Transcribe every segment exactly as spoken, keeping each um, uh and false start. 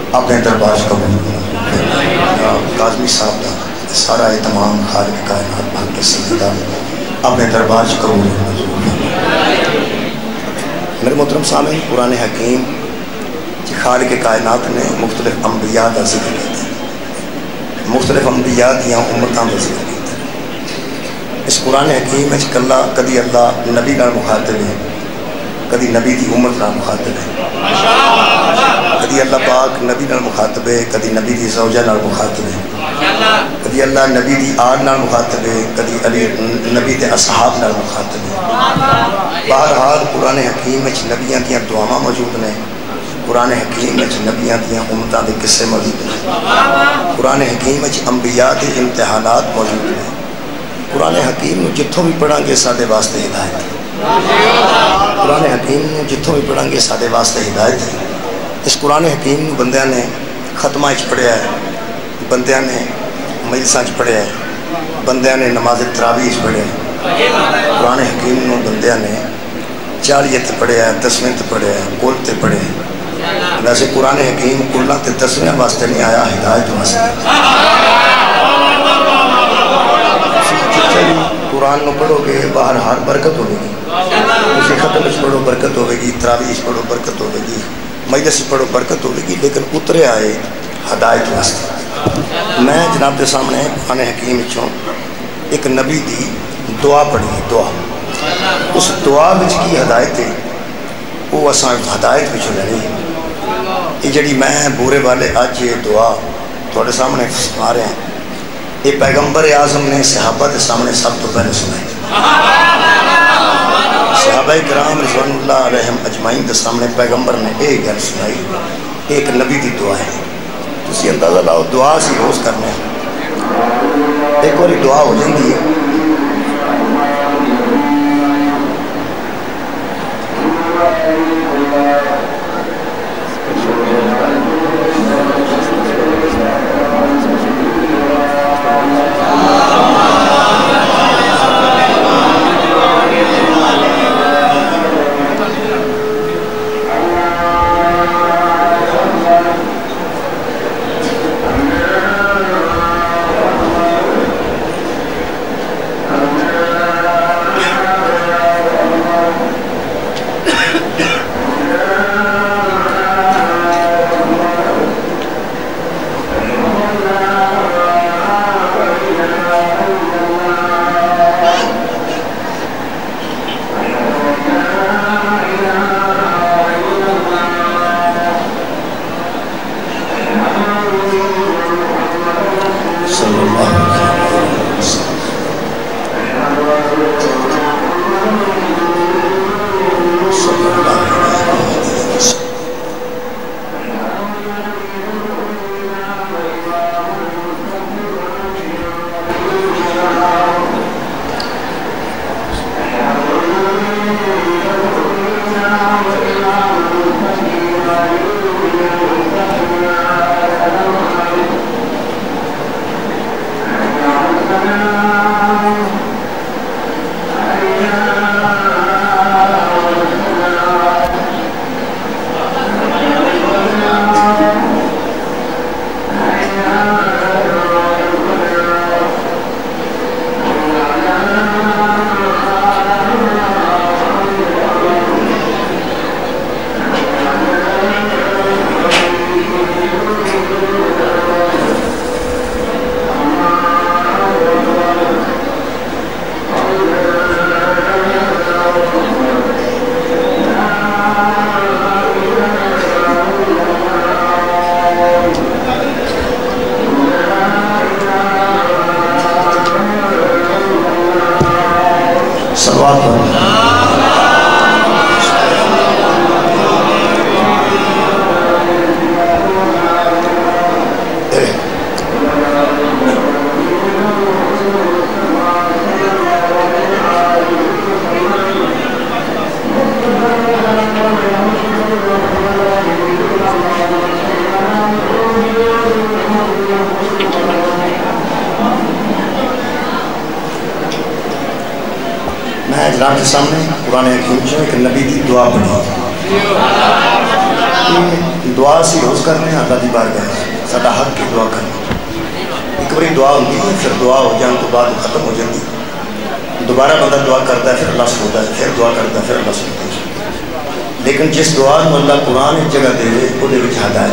اپنے دربار قبول کاظمی صاحب کا سارا اہتمام خالق کائنات بھر کے سیدہ اپنے دربار قبول میرے محترم سامعین، قرآن حکیم خالق کائنات نے مختلف انبیاء کا ذکر کیا، مختلف انبیاء دیا امتوں کا ذکر کیا۔ اس قرآن حکیم میں کلا کدی اللہ نبی نال مخاطب ہے، کدی نبی دی امت نال مخاطب ہے، کدی اللہ پاک نبی نال مخاطب ہے، کدی نبی دی زوجہ نال مخاطب ہے، کدی اللہ نبی دی آل نال مخاطب ہے، کدی علی نبی دے اصحاب نال مخاطب ہے۔ بہرحال قرآن حکیم میں نبیاں دیاں دعاواں موجود نے، قرآن حکیم میں نبیاں دیاں امتاں دے قصے موجود ہیں، قرآن حکیم میں انبیاء دے امتحانات موجود ہیں۔ قرآن حکیم نو جتھوں بھی پڑھاں گے ساڈے واسطے ہدایت ہے، قرآن حکیم نو جتھوں بھی پڑھاں گے ساڈے واسطے ہدایت ہے۔ اس قرآن حکیم نو بندیاں نے ختمہ وچ پڑھیا ہے، بندیاں نے مجلساں وچ پڑھیا ہے، بندیاں نے نماز تراویح وچ پڑھیا ہے۔ قرآن حکیم نو بندیاں نے چالیت پڑھیا ہے، دسویں تے پڑھیا ہے، کل تے پڑھیا ہے۔ ویسے قرآن حکیم کلاں تے دسویں واسطے نہیں آیا، ہدایت واسطے۔ قرآن نو پڑھو گے باہر ہر برکت ہوگی، اسی ختم وچ پڑھو برکت ہوگی، تراویح وچ پڑھو برکت ہوگی، مجلس وچ پڑھو برکت ہوگی، لیکن اترے آئے ہدایت واسطے۔ میں جناب کے سامنے قرآن حکیم وچوں ایک نبی دی دعا پڑھی، دعا اس دعا وچ کی ہدایت ہے وہ اساں ہدایت وچوں لینی ہے۔ یہ جڑی میں بورے والے اج یہ دعا تھوڑے سامنے سنا رہے ہیں، یہ پیغمبر اعظم نے صحابہ کے سامنے سب تو پہلے سنائی، صحابہ کرام رضوان اللہ علیہم اجمعین کے سامنے پیغمبر نے ایک گل سنائی، ایک نبی دی دعا ہے۔ تسی اندازہ لاؤ دعا سی روز کرنے، ایک باری دعا ہو جاندی ہے، جناب کے سامنے قرآن حکیم سے ایک نبی کی دعا پڑھی، دعا اسی روز کرنے ہیں اللہ دی بارگاہ ساڈا حق کی دعا کرنا ایک باری دعا ہوتی ہے پھر دعا ہو جان تو بعد ختم ہو جاتی دوبارہ بندہ دعا کرتا ہے پھر اللہ سنتا ہے پھر دعا کرتا ہے پھر اللہ سنتا ہے لیکن جس دعا کو اللہ قرآن ایک جگہ دے وہ دے وچ ہدایت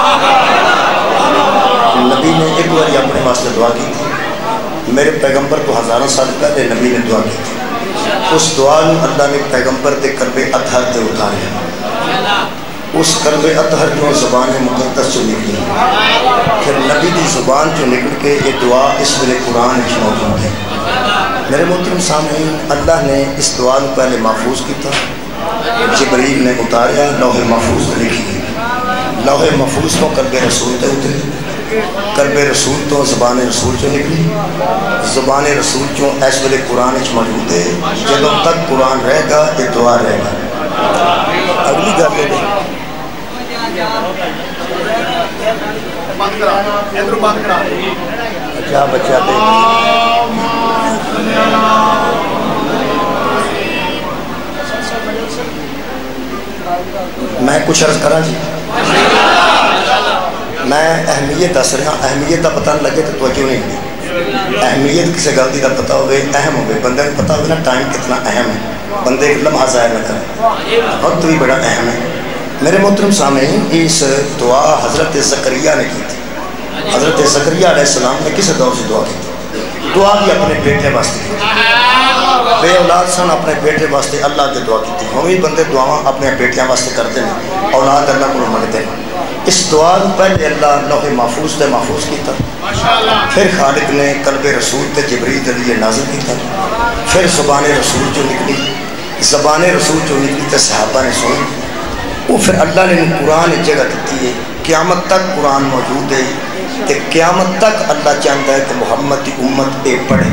نبی نے ایک باری اپنے واسطے دعا کی تھی میرے پیغمبر تو ہزاروں سال پہلے نبی نے دعا کی تھی اس دعا کو اللہ نے پیغمبر دے قلب اطہر تے اتاریا اس قلب اطہر جو زبان مقدس جو نکلی پھر نبی دی زبان جو نکل کے یہ دعا اس ویلے قرآن وچ موجود ہے میرے محترم سامعین اللہ نے اس دعا کو پہلے محفوظ کیتا جبریل نے اتاریا لوح محفوظ لکھی لوح محفوظ کو قلب رسول تے اتری قلب رسول تو زبان رسول جو نکلی زبان رسول جو اس ویلے قرآن وچ موجود ہے جب تک قرآن رہے گا یہ دعا رہے گا اگلی گل ہے اچھا بچہ دے میں کچھ عرض کرا جی میں اہمیت دس رہا اہمیت کا پتہ نہ لگے تو توجہ نہیں ہوگی اہمیت کسی غلطی کا پتہ ہوگی اہم ہوگی بندے کو پتہ ہوگی نا ٹائم کتنا اہم ہے بندے ایک لمحہ ضائع نہ کریں وقت بھی بڑا اہم ہے میرے محترم سامعین اس دعا حضرت زکریا نے کی تھی حضرت زکریا علیہ السلام نے کس دور سے دعا کی تھی دعا بھی اپنے بیٹے واسطے بے اولاد سن اپنے بیٹے واسطے اللہ کے دعا کی تھی ہم بھی بندے دعا اپنے بیٹیاں واسطے کرتے ہیں اولاد اللہ کو منگتے ہیں اس دعا کو پہلے اللہ لوح محفوظ تے محفوظ کیتا پھر خالق نے قلب رسول تے جبریل دے لیے نازل کیتا پھر زبان رسول جو نکلی زبان رسول جو نکلی تے صحابہ نے سنی وہ پھر اللہ نے قرآن جگہ دیتی ہے قیامت تک قرآن موجود ہے کہ قیامت تک اللہ چاہتا ہے کہ محمد کی امت اے پڑھے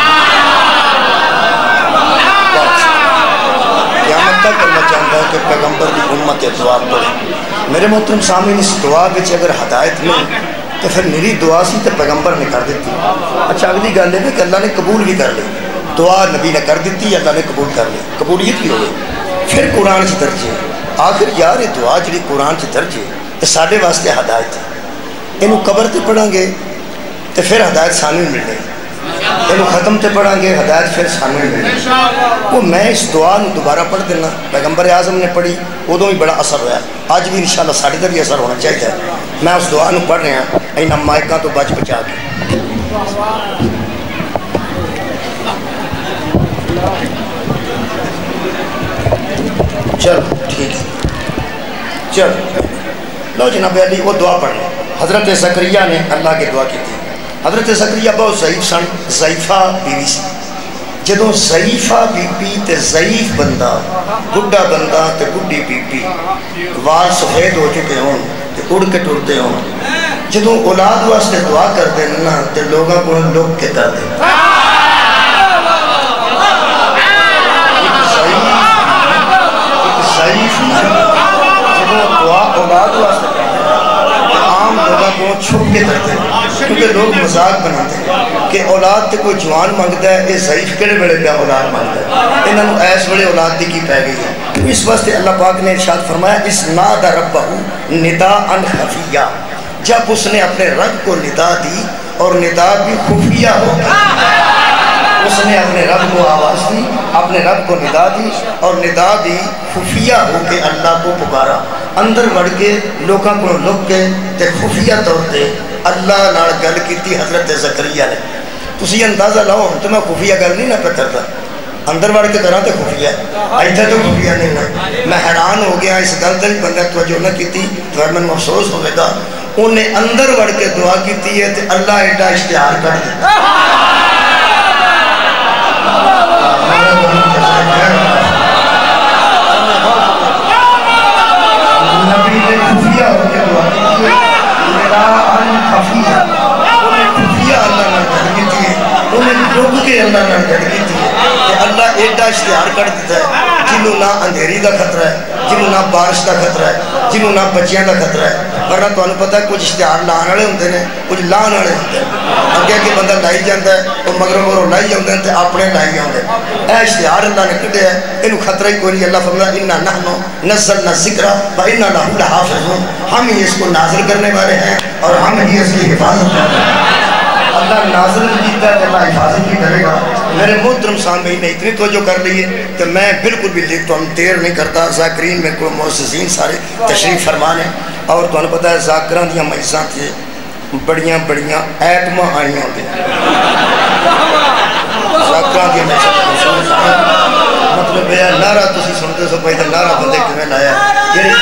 قیامت تک اللہ چاہتا ہے کہ پیغمبر کی امت یہ دعا پڑھے میرے محترم سامعین اس دعا بچ اگر ہدایت نہیں تو پھر میری دعا سی تو پیغمبر نے کر دیتی اچھا اگلی گل ہے کہ اللہ نے قبول بھی کر لی دعا نبی نے کر دیتی اللہ نے قبول کر لی قبولیت بھی ہوئی پھر قرآن سے درجے آخر یار یہ دعا جی قرآن سے درج ہے یہ سارے واسطے ہدایت ہے یہ قبر تے پڑھیں گے تو پھر ہدایت سانو ملے یہ ختم تے پڑھیں گے ہدایت پھر سانو ملے وہ میں اس دعا نو دوبارہ پڑھ دینا پیغمبر اعظم نے پڑھی ادو بھی بڑا اثر ہوا اج بھی انشاءاللہ ساڑھے کا بھی اثر ہونا چاہیے میں اس دعا نو پڑھ رہا ان مائکاں تو بچ بچا کے چلو ٹھیک ہے چلو لو جناب علی وہ دعا پڑھ لیں حضرت زکریا نے اللہ کی دعا کی تھی حضرت زکریا بہت ضعیف سن ضعیفہ بیوی سی جدوں ضعیفہ بی پی تے ضعیف بندہ بڈھا بندہ تے بڈھی بی پی وال سفید ہو چکے ہوں تے اڑ کے ٹرتے ہوں جدوں اولاد واسطے دعا کرتے ہیں نا تے لوگوں کو لوگ کے کرتے ہیں ضعیف جدوں دعا اولاد واسطے عام لوگوں کو چھپ کے کرتے ہیں کیونکہ لوگ مذاق بناتے ہیں کہ اولاد تے کوئی جوان مانگتا ہے یہ ضعیف کہڑے بڑے پہ اولاد مانگتا ہے انہوں نے ایس بڑے اولاد دی کی پہ گئی ہے اس واسطے اللہ پاک نے ارشاد فرمایا اس نادا ربہ ندا ان خفیہ جب اس نے اپنے رب کو ندا دی اور ندا بھی خفیہ ہو اس نے اپنے رب کو آواز دی اپنے رب کو ندا دی اور ندا بھی خفیہ ہو کے اللہ کو پکارا اندر بڑھ کے لوگوں کو لک کے تے خفیہ طور تے اللہ نال گل کیتی حضرت زکریا نے تسی اندازہ لاؤ تو میں خفیہ گل نہیں نہ پہ کرتا اندر بڑھ کے کرا تو خفیہ ایتھے تو خفیہ نہیں نا میں حیران ہو گیا اس گل تے بندہ توجہ نہ کیتی تو میں افسوس ہوئے گا انہیں اندر بڑھ کے دعا کیتی ہے تے اللہ ایڈا اشتہار کر دیتا نبی نے خفیہ ہو کے دعا کی میرا ان خفیہ انہیں خفیہ اللہ نے گھڑ کی تھی انہیں لوگ کے اللہ نے گھڑ کی تھی کہ اللہ ایڈا اشتہار کر دیتا ہے جنہوں نہ اندھیری دا خطرہ ہے جنہوں نہ بارش دا خطرہ ہے جنہوں نہ بچیاں دا خطرہ ہے ورنہ تو انہوں پتہ ہے کچھ اشتہار لان والے ہوندے ہیں کچھ لان والے ہوندے ہیں اگے کہ بندہ لائی جاندہ ہے اور مگر مگر لائی جاندے ہیں تے اپنے لائی جاندے ہیں اے اشتہار اللہ نے کدے ہے انہوں خطرہ ہی کوئی نہیں. اللہ فرمایا اِنَّا نَحْنُ نَزَّلْنَا الذِّكْرَ وَإِنَّا لَهُ لَحَافِظُونَ, ہم ہی اس کو نازل کرنے والے ہیں اور ہم ہی اس کی حفاظت کرنے والے ہیں. اللہ نازل کیتا ہے اللہ حفاظت بھی کرے گا. میرے محترم سامعین نے اتنی توجہ کر لی ہے کہ میں بالکل بھی لیٹ تو ہم دیر نہیں کرتا. ذاکرین میں کوئی معززین سارے تشریف فرمانے اور تو انہوں پتہ ہے ذاکران دیا مجلساں تھے بڑیاں بڑیاں ایٹماں آئی ہوتے ہیں. ذاکران دیا مجلساں مطلب ہے نعرہ تسی سنتے سو پہلے نعرہ بندے کمیں لایا یعنی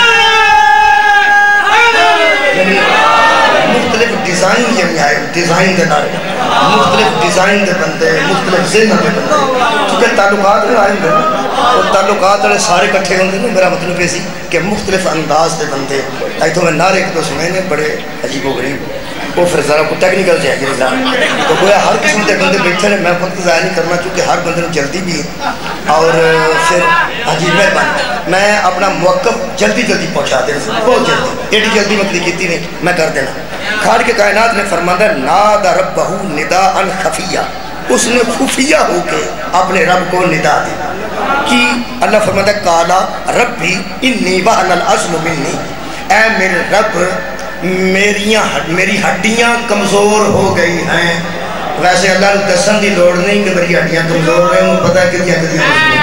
یعنی مختلف ڈیزائن یعنی آئے ڈیزائن دے نعرے مختلف ڈیزائن دے بندے مختلف ذہن دے بندے چونکہ تعلقات میں آئے ہوئے اور تعلقات والے سارے کٹھے ہوندے نا. میرا مطلب یہ کہ مختلف انداز دے بندے آئی تو میں نعرے کے تو سنے نے بڑے عجیب و غریب وہ پھر ذرا کو ٹیکنیکل سے ہے تو گویا ہر قسم کے بندے بیٹھے ہیں. میں وقت ضائع نہیں کرنا چونکہ ہر بندے نے جلدی بھی ہے اور پھر عجیب مہربانی میں اپنا موقف جلدی جلدی پہنچا دینا بہت جلدی ایڈی جلدی مطلب کیتی نہیں میں کر دینا. خالق کے کائنات نے فرمایا نادى ربه نداء خفیہ, اس نے خفیہ ہو کے اپنے رب کو ندا دی کہ اللہ فرماتا ہے قالا ربی انی وہن العظم منی, اے میرے رب میریاں میری ہڈیاں کمزور ہو گئی ہیں. ویسے اللہ نے دسن دی لوڑ نہیں کہ میری ہڈیاں کمزور ہیں, انہوں پتہ ہے کتنی کتنی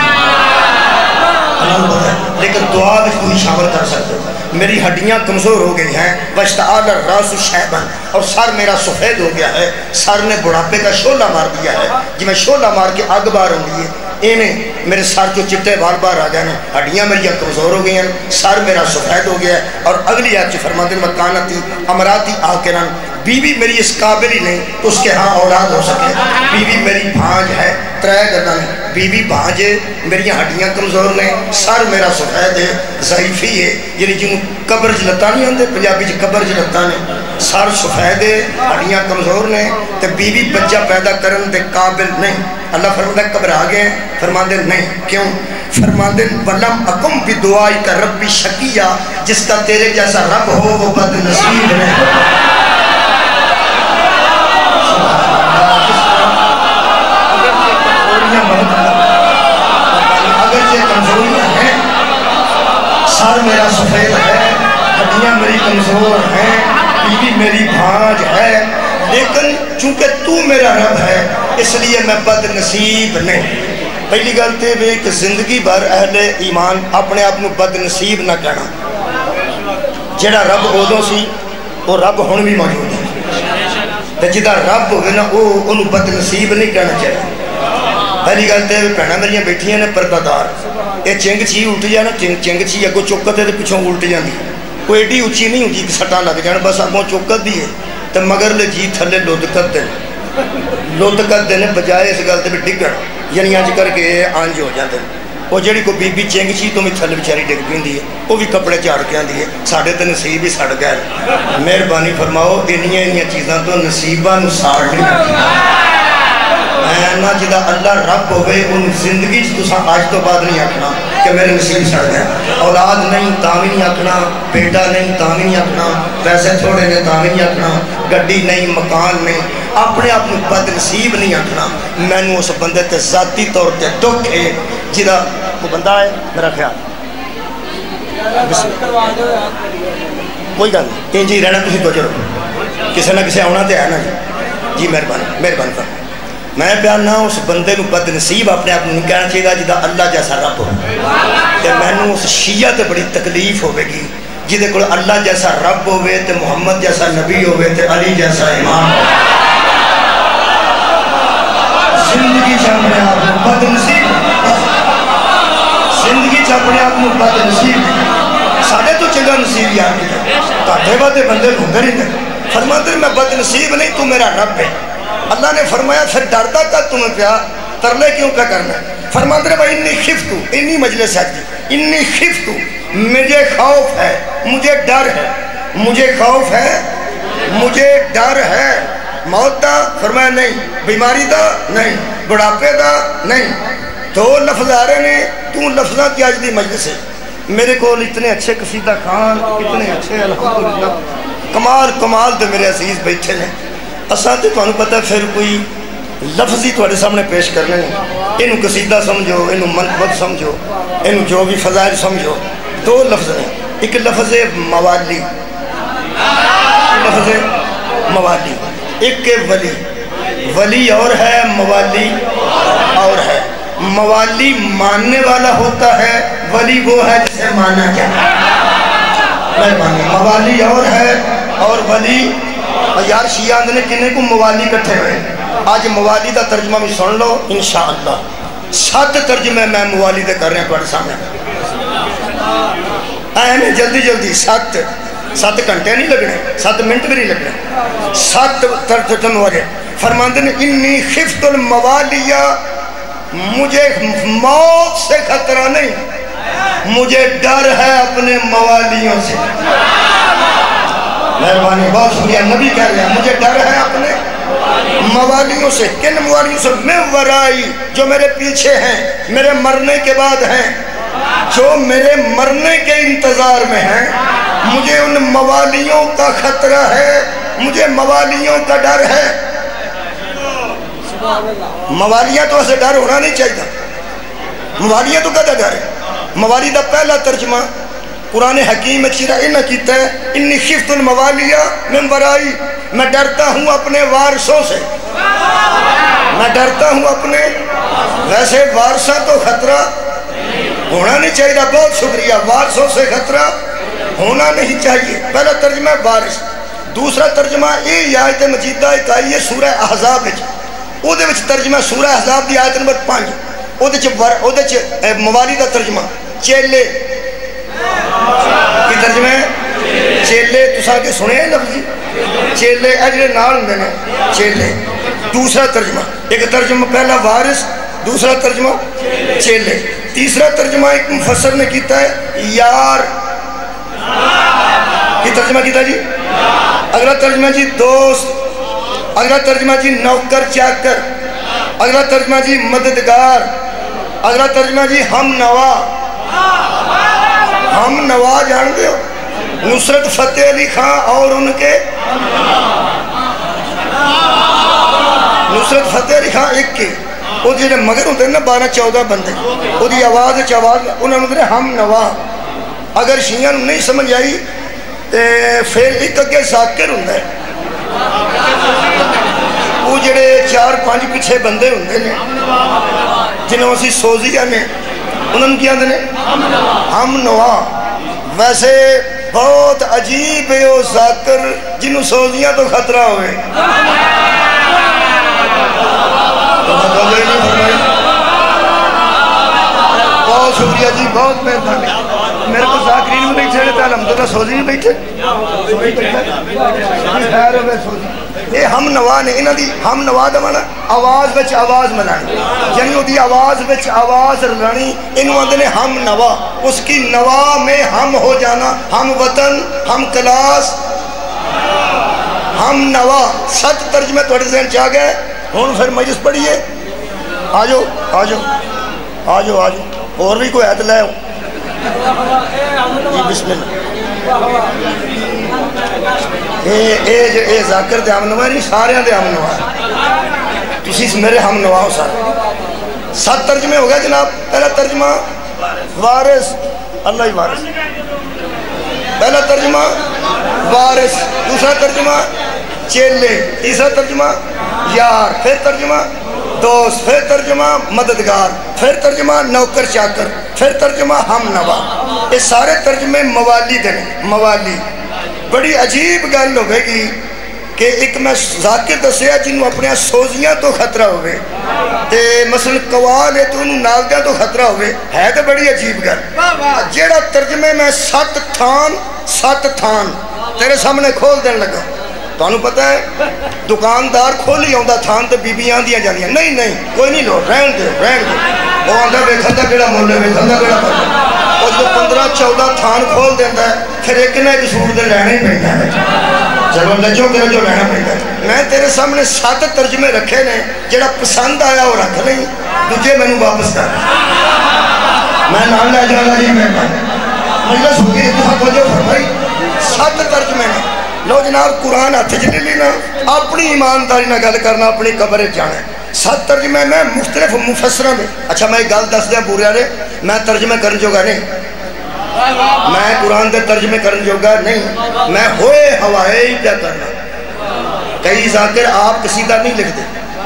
اللہ نے پتہ ہے, لیکن دعا بھی کوئی شامل کر سکتے ہو. میری ہڈیاں کمزور ہو گئی ہیں وَاشْتَعَالَ الرَّاسُ شَيْبًا, اور سر میرا سفید ہو گیا ہے. سر نے بڑھاپے کا شعلہ مار دیا ہے, جی میں شعلہ مار کے آگ بار ہوں گی انہیں میرے سر جو چٹے بار بار آ گئے ہیں, ہڈیاں میری کمزور ہو گئی ہیں, سر میرا سفید ہو گیا ہے. اور اگلی آیت فرماتے ہیں مکانتی امراتی آکرن, بیوی میری اس قابل ہی نہیں تو اس کے ہاں اولاد ہو سکے. بیوی میری بھانج ہے ترے گردن, بیوی بھانج ہے, میری ہڈیاں کمزور نے, سر میرا سفید ہے, ضعیفی ہے یعنی جنہوں قبر جلتا نہیں ہوندے پنجابی جی قبر جلتا نے, سر سفید ہے ہڈیاں کمزور نے تو بیوی بچہ پیدا کرن دے قابل نہیں. اللہ فرماتا ہے قبر آگے ہیں, فرماتے نہیں کیوں, فرماتے وَلَمْ أَكُمْ بِدُعَائِكَ رَبِّ شَقِيًّا, جس کا تیرے جیسا رب ہو وہ بد نصیب ہے. اگر یہ کمزوریاں ہیں, سر میرا سفید ہے, ہڈیاں میری کمزور ہیں, بیوی میری بھانج ہے, لیکن چونکہ تو میرا رب ہے اس لیے میں بد نصیب نہیں. پہلی گلتے بھی کہ زندگی بھر اہل ایمان اپنے آپ کو بد نصیب نہ کہنا. جڑا رب ادو سی وہ رب ہن بھی موجود ہے, جہاں رب ہوئے نا وہ انہوں بد نصیب نہیں کہنا چاہیے. پہلی گلتے بھی بھیناں میریاں بیٹھیاں نے پردہ دار, یہ چنگ چی الٹ جائے نا چنگ چنگ چی اگوں چوکت ہے تو پچھوں الٹ جاندی, کوئی ایڈی اچھی نہیں ہوتی کہ سٹاں لگ جان, بس اگوں چوکت دی ہے تو مگر لے جی تھلے لدکت دے لدکت دے بجائے اس گلتے بھی ڈگن یعنی آج کر کے آنج ہو جاتے ہیں. وہ جڑی کو بی بی چنگ چی تو میں تھلے بچاری ڈگ پیندی ہے, وہ بھی کپڑے چاڑ کے آندی ہے, ساڑھے تے نصیب ہی سڑ گئے. مہربانی فرماؤ انہیاں انہیاں چیزاں تو نصیبہ نو ساڑ نہیں رکھنا. میں جدا اللہ رب ہوئے ان زندگی تو آج تو بعد نہیں آکھنا کہ میرے نصیب سڑ گیا. اولاد نہیں تاوی نہیں آکھنا, بیٹا نہیں تاوی نہیں آکھنا, پیسے تھوڑے نے تاوی نہیں آکھنا, گڈی نہیں مکان نہیں, اپنے آپ کو بد نصیب نہیں آکھنا. میں نے اس بندے تے ذاتی طور تے دکھ ہے جدا وہ بندہ ہے میرا خیال کوئی گل نہیں جی رہنا تھی تو چلو کسی نہ کسی آنا تو ہے نا جی. جی مہربانی مہربانی کر میں پیارنا اس بندے کو بد نصیب اپنے آپ نہیں کہنا چاہیے جدا اللہ جیسا رب ہو. کہ میں نے اس شیعہ تے بڑی تکلیف ہوئے گی جہدے کو اللہ جیسا رب ہوئے تے محمد جیسا نبی ہوئے تے علی جیسا امام ہوئے. زندگی چاہنے آپ کو بد نصیب, زندگی چاہنے آپ کو بد نصیب, ساڑھے تو چنگا نصیب یاد کی تاٹھے باتے بندے گھنگر ہی نہیں. فرماتے میں بد نصیب نہیں, تو میرا رب ہے. اللہ نے فرمایا پھر ڈرتا کا تمہیں پیا ترلے کیوں پہ کرنا ہے. فرماتے ہیں بھائی انی خفتو, انی مجلس ہے انی خفتو, مجھے خوف ہے, مجھے ڈر ہے, مجھے خوف ہے, مجھے ڈر ہے. موت دا فرمایا نہیں, بیماری دا نہیں, بڑھاپے دا نہیں. دو لفظ آ رہے ہیں, تو لفظاں کی آج دی مجلس ہے. میرے کو اتنے اچھے قصیدہ خان, اتنے اچھے الحمدللہ کمال کمال دے میرے عزیز بیٹھے ہیں. اساں تے تانوں پتہ پھر کوئی لفظ ہی تواڈے سامنے پیش کرنے ہیں. انہوں قصیدہ سمجھو، انہوں منقبت سمجھو، انہوں جو بھی فضائل سمجھو. دو لفظ ہیں، ایک لفظ موالی، لفظ موالی، ایک ولی. ولی اور ہے، موالی اور ہے. موالی ماننے والا ہوتا ہے، ولی وہ ہے جسے مانا جائے. موالی اور ہے اور ولی. یار شیعہ نے کنے کو موالی کٹھے ہوئے. آج موالی دا ترجمہ بھی سن لو انشاءاللہ. سات ترجمے میں موالی دے کر رہے ہیں تھوڑے سامنے. آئے جلدی جلدی سات سات گھنٹے نہیں لگنے، سات منٹ بھی نہیں لگنے. سات ترجمے والے فرماندے نے انی خفت الموالیہ، مجھے موت سے خطرہ نہیں، مجھے ڈر ہے اپنے موالیوں سے. مہربانی، بہت شکریہ. نبی کہہ رہے ہیں مجھے ڈر ہے اپنے موالیوں سے. کن موالیوں سے؟ میں ورائی، جو میرے پیچھے ہیں، میرے مرنے کے بعد ہیں، جو میرے مرنے کے انتظار میں ہیں. مجھے ان موالیوں کا خطرہ ہے، مجھے موالیوں کا ڈر ہے. موالیاں تو ایسے ڈر ہونا نہیں چاہیے. موالیاں تو کہتا ڈر ہے. موالی دا پہلا ترجمہ قرآن حکیم میں چیرہ انہ کیتا ہے انی خفت الموالیہ من ورائی، میں ڈرتا ہوں اپنے وارثوں سے، میں ڈرتا ہوں اپنے. ویسے وارثہ تو خطرہ ہونا نہیں چاہیے. بہت شکریہ. وارثوں سے خطرہ ہونا نہیں چاہیے. پہلا ترجمہ وارث. دوسرا ترجمہ یہ آیت مجیدہ ایک آئی ہے سورہ احزاب وچ. او دے وچ ترجمہ سورہ احزاب دی آیت نمبر پانچ. او دے وچ موالی دا ترجمہ چیلے. کی ترجمہ ہے؟ چیلے. تساں کے سنے ہیں لفظی چیلے اجرے نال ہوندے نے چیلے. دوسرا ترجمہ، ایک ترجمہ پہلا وارث، دوسرا ترجمہ چیلے. تیسرا ترجمہ ایک مفسر نے کیتا ہے یار. کی ترجمہ کیتا جی؟ اگلا ترجمہ جی دوست. اگلا ترجمہ جی نوکر چاکر. اگلا ترجمہ جی مددگار. اگلا ترجمہ جی ہم نوا. ہم نوا جان دے ہو؟ نصرت فتح علی خان اور ان کے نصرت فتح علی خان ایک کے وہ جنہیں مگر ہوتے ہیں نا بارہ چودہ بندے، وہ دی آواز چواز انہوں نے ہم نوا. اگر شیعہ نہیں سمجھ آئی پھر ایک اگے ذاکر ہوں ہے. وہ جڑے چار پانچ پیچھے بندے ہوندے نے جنہوں اسی سوزیاں نے انہوں نے کیا دنے ہم نوا. ویسے بہت عجیب ہے وہ ذاکر جنہوں سوزیاں تو خطرہ ہوئے. بہت شکریہ جی، بہت مہربانی. میرے کو ذاکرین میں بیٹھے رہتا ہے الحمدللہ سوزی میں بیٹھے خیر ہوئے سوزی. یہ ہم نوا نے انہوں دی ہم نوا دا مانا آواز بچ آواز ملانی، یعنی وہ دی آواز بچ آواز رلانی. انہوں نے ہم نوا، اس کی نوا میں ہم ہو جانا. ہم وطن، ہم کلاس، ہم نوا. سچ ترجمے توڑے ذہن چاہ گئے. ہون پھر مجلس پڑھیے. آجو آجو آجو آجو اور بھی کوئی عید لے ہو جی. بسم اللہ. اے ذاکر دے ہم نوا نہیں، سارے دے ہم نوا. تسی میرے ہم نوا ہو سارے. سات ترجمے ہو گئے جناب. پہلا ترجمہ وارث، اللہ ہی وارث. پہلا ترجمہ وارث، دوسرا ترجمہ چیلے، تیسرا ترجمہ یار، پھر ترجمہ دوست، پھر ترجمہ مددگار، پھر ترجمہ نوکر چاکر، پھر ترجمہ ہم نوا. یہ سارے ترجمے موالی دے. موالی بڑی عجیب گل ہوئے گی کہ ایک میں ذاکر دسیا جنہوں اپنے سوزیاں تو خطرہ ہوئے تے مثلا قوال ہے تو انہوں نالدیاں تو خطرہ ہوئے. ہے تو بڑی عجیب گل. جیڑا ترجمے میں سات تھان سات تھان تیرے سامنے کھول دین لگا. تو انہوں پتہ ہے دکاندار کھولی ہوں دا تھان تے بی بیاں دیا جانیاں. نہیں نہیں کوئی نہیں لو، رہن دے رہن دے. وہ آندھا بے کھندہ کیڑا مولے بے کھندہ کیڑا مولے. اور جو پندرہ چودہ تھان کھول دیندہ ہے پھر ایک نہ ایک سور دے رہنے ہی پہنتا ہے. چلو لجو کرو جو رہنا پہنتا ہے. میں تیرے سامنے سات ترجمے رکھے نے، جڑا پسند آیا وہ رکھ نہیں، تجھے میں نے واپس کر. میں نام لے جانا جی میں مجلس ہوگی اتفاق ہو جو فرمائی. سات ترجمے نے. لو جناب قرآن ہاتھ چ لے لینا، اپنی ایمانداری نہ گل کرنا، اپنی قبر جانا. سات ترجمے میں مختلف مفسرہ میں. اچھا میں ایک گل دس دیا بوریا نے، میں ترجمہ کرن جوگا نہیں، میں قرآن دے ترجمے کرن جوگا نہیں، میں ہوئے ہوائے ہی پیا کرنا. کئی ذاکر آپ قصیدہ نہیں لکھ دے،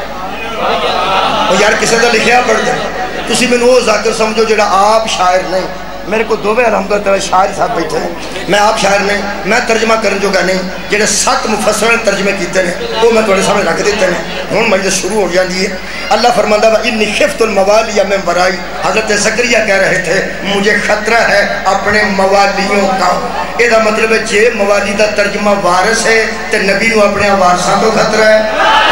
یار کسی دا لکھیا پڑھ دے، تسی میں وہ ذاکر سمجھو جڑا آپ شاعر نہیں. میرے کو دو بے الحمد طرح شاعر صاحب بیٹھے ہیں، میں آپ شاعر نہیں، میں ترجمہ کرن جوگا نہیں. جڑے سات مفسرین ترجمے کیتے ہیں وہ میں تھوڑے سامنے رکھ دیتے ہیں. ہوں مجلس شروع ہو جاندی ہے. اللہ فرماندہ ہے انی خفت الموالی من ورائی. حضرت زکریا کہہ رہے تھے مجھے خطرہ ہے اپنے موالیوں کا. یہ مطلب ہے جے موالی دا ترجمہ وارث ہے تے نبی نو اپنے وارثاں تو خطرہ ہے.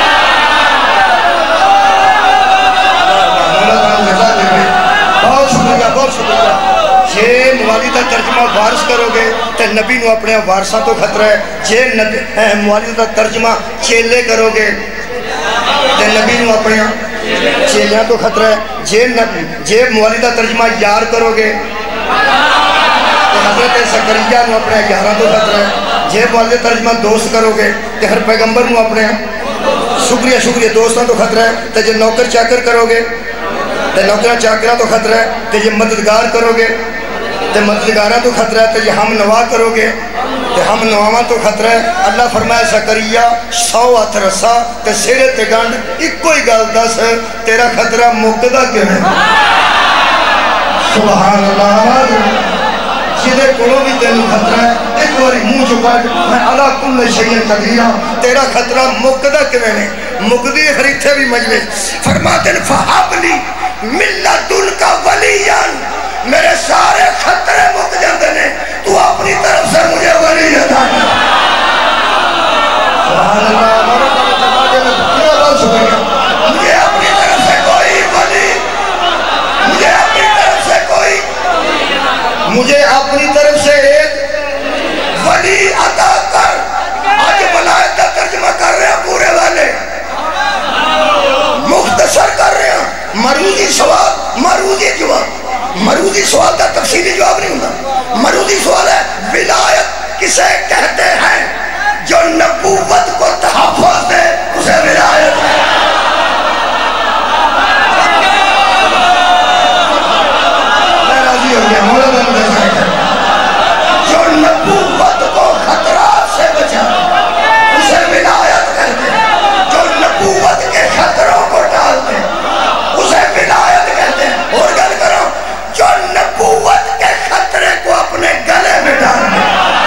بہت شکریہ بہت شکریہ. جے موالی دا ترجمہ وارث کرو گے تے نبی نو اپنے وارثاں تو خطرہ ہے. جے موالی دا ترجمہ چیلے کرو گے تے نبی نو اپنے چیلیاں تو خطرہ ہے. جے جے موالی دا ترجمہ یار کرو گے تے حضرت زکریا نو اپنے یاراں تو خطرہ ہے. جے موالی دا ترجمہ دوست کرو گے تے ہر پیغمبر نو اپنے شکریہ شکریہ دوستاں تو خطرہ ہے. تے جے نوکر چاکر کرو گے تے نوکرہ چاکرہ تو خطرہ ہے. تے جے مددگار کرو گے تے مددگارہ تو خطرہ ہے. تے جے ہم نوا کرو گے تے ہم نواما تو خطرہ ہے. اللہ فرمائے زکریا سو ہاتھ رسا تے سیرے تے گنڈ ایک کوئی گل دس تیرا خطرہ مقدہ کیوں ہے. سبحان اللہ. جدے کلو بھی تینوں خطرہ ہے ایک باری منہ چکا میں علا کل شیئن قدیرہ تیرا خطرہ مقدہ کیوں ہے. مقدی خریدتے بھی مجلس فرماتے ہیں فحابلی ملت ان کا ولیان. میرے سارے خطرے مک جاندے نے تو اپنی طرف سے مجھے ولی عطا کر. سبحان اللہ. مجھے اپنی طرف سے کوئی ولی مجھے اپنی طرف سے کوئی مجھے اپنی طرف سے ایک ولی عطا کر. آج ولایت کا ترجمہ کر رہے ہیں پورے والے، مختصر کر رہے ہیں. مروزی سوال مروزی جواب. مروزی سوال کا تفصیلی جواب نہیں ہوتا. مروزی سوال ہے ولایت کسے کہتے ہیں؟ جو نبوت کو تحفظ دے اسے ولایت ہے. میں راضی ہو گیا. جو نبوت کو خطرات سے بچا اسے ولایت کہتے ہیں. جو نبوت کے خطروں کو ڈالتے اسے ولایت کہتے ہیں. اور گل کرو جو نبوت کے خطرے کو اپنے گلے میں ڈالتے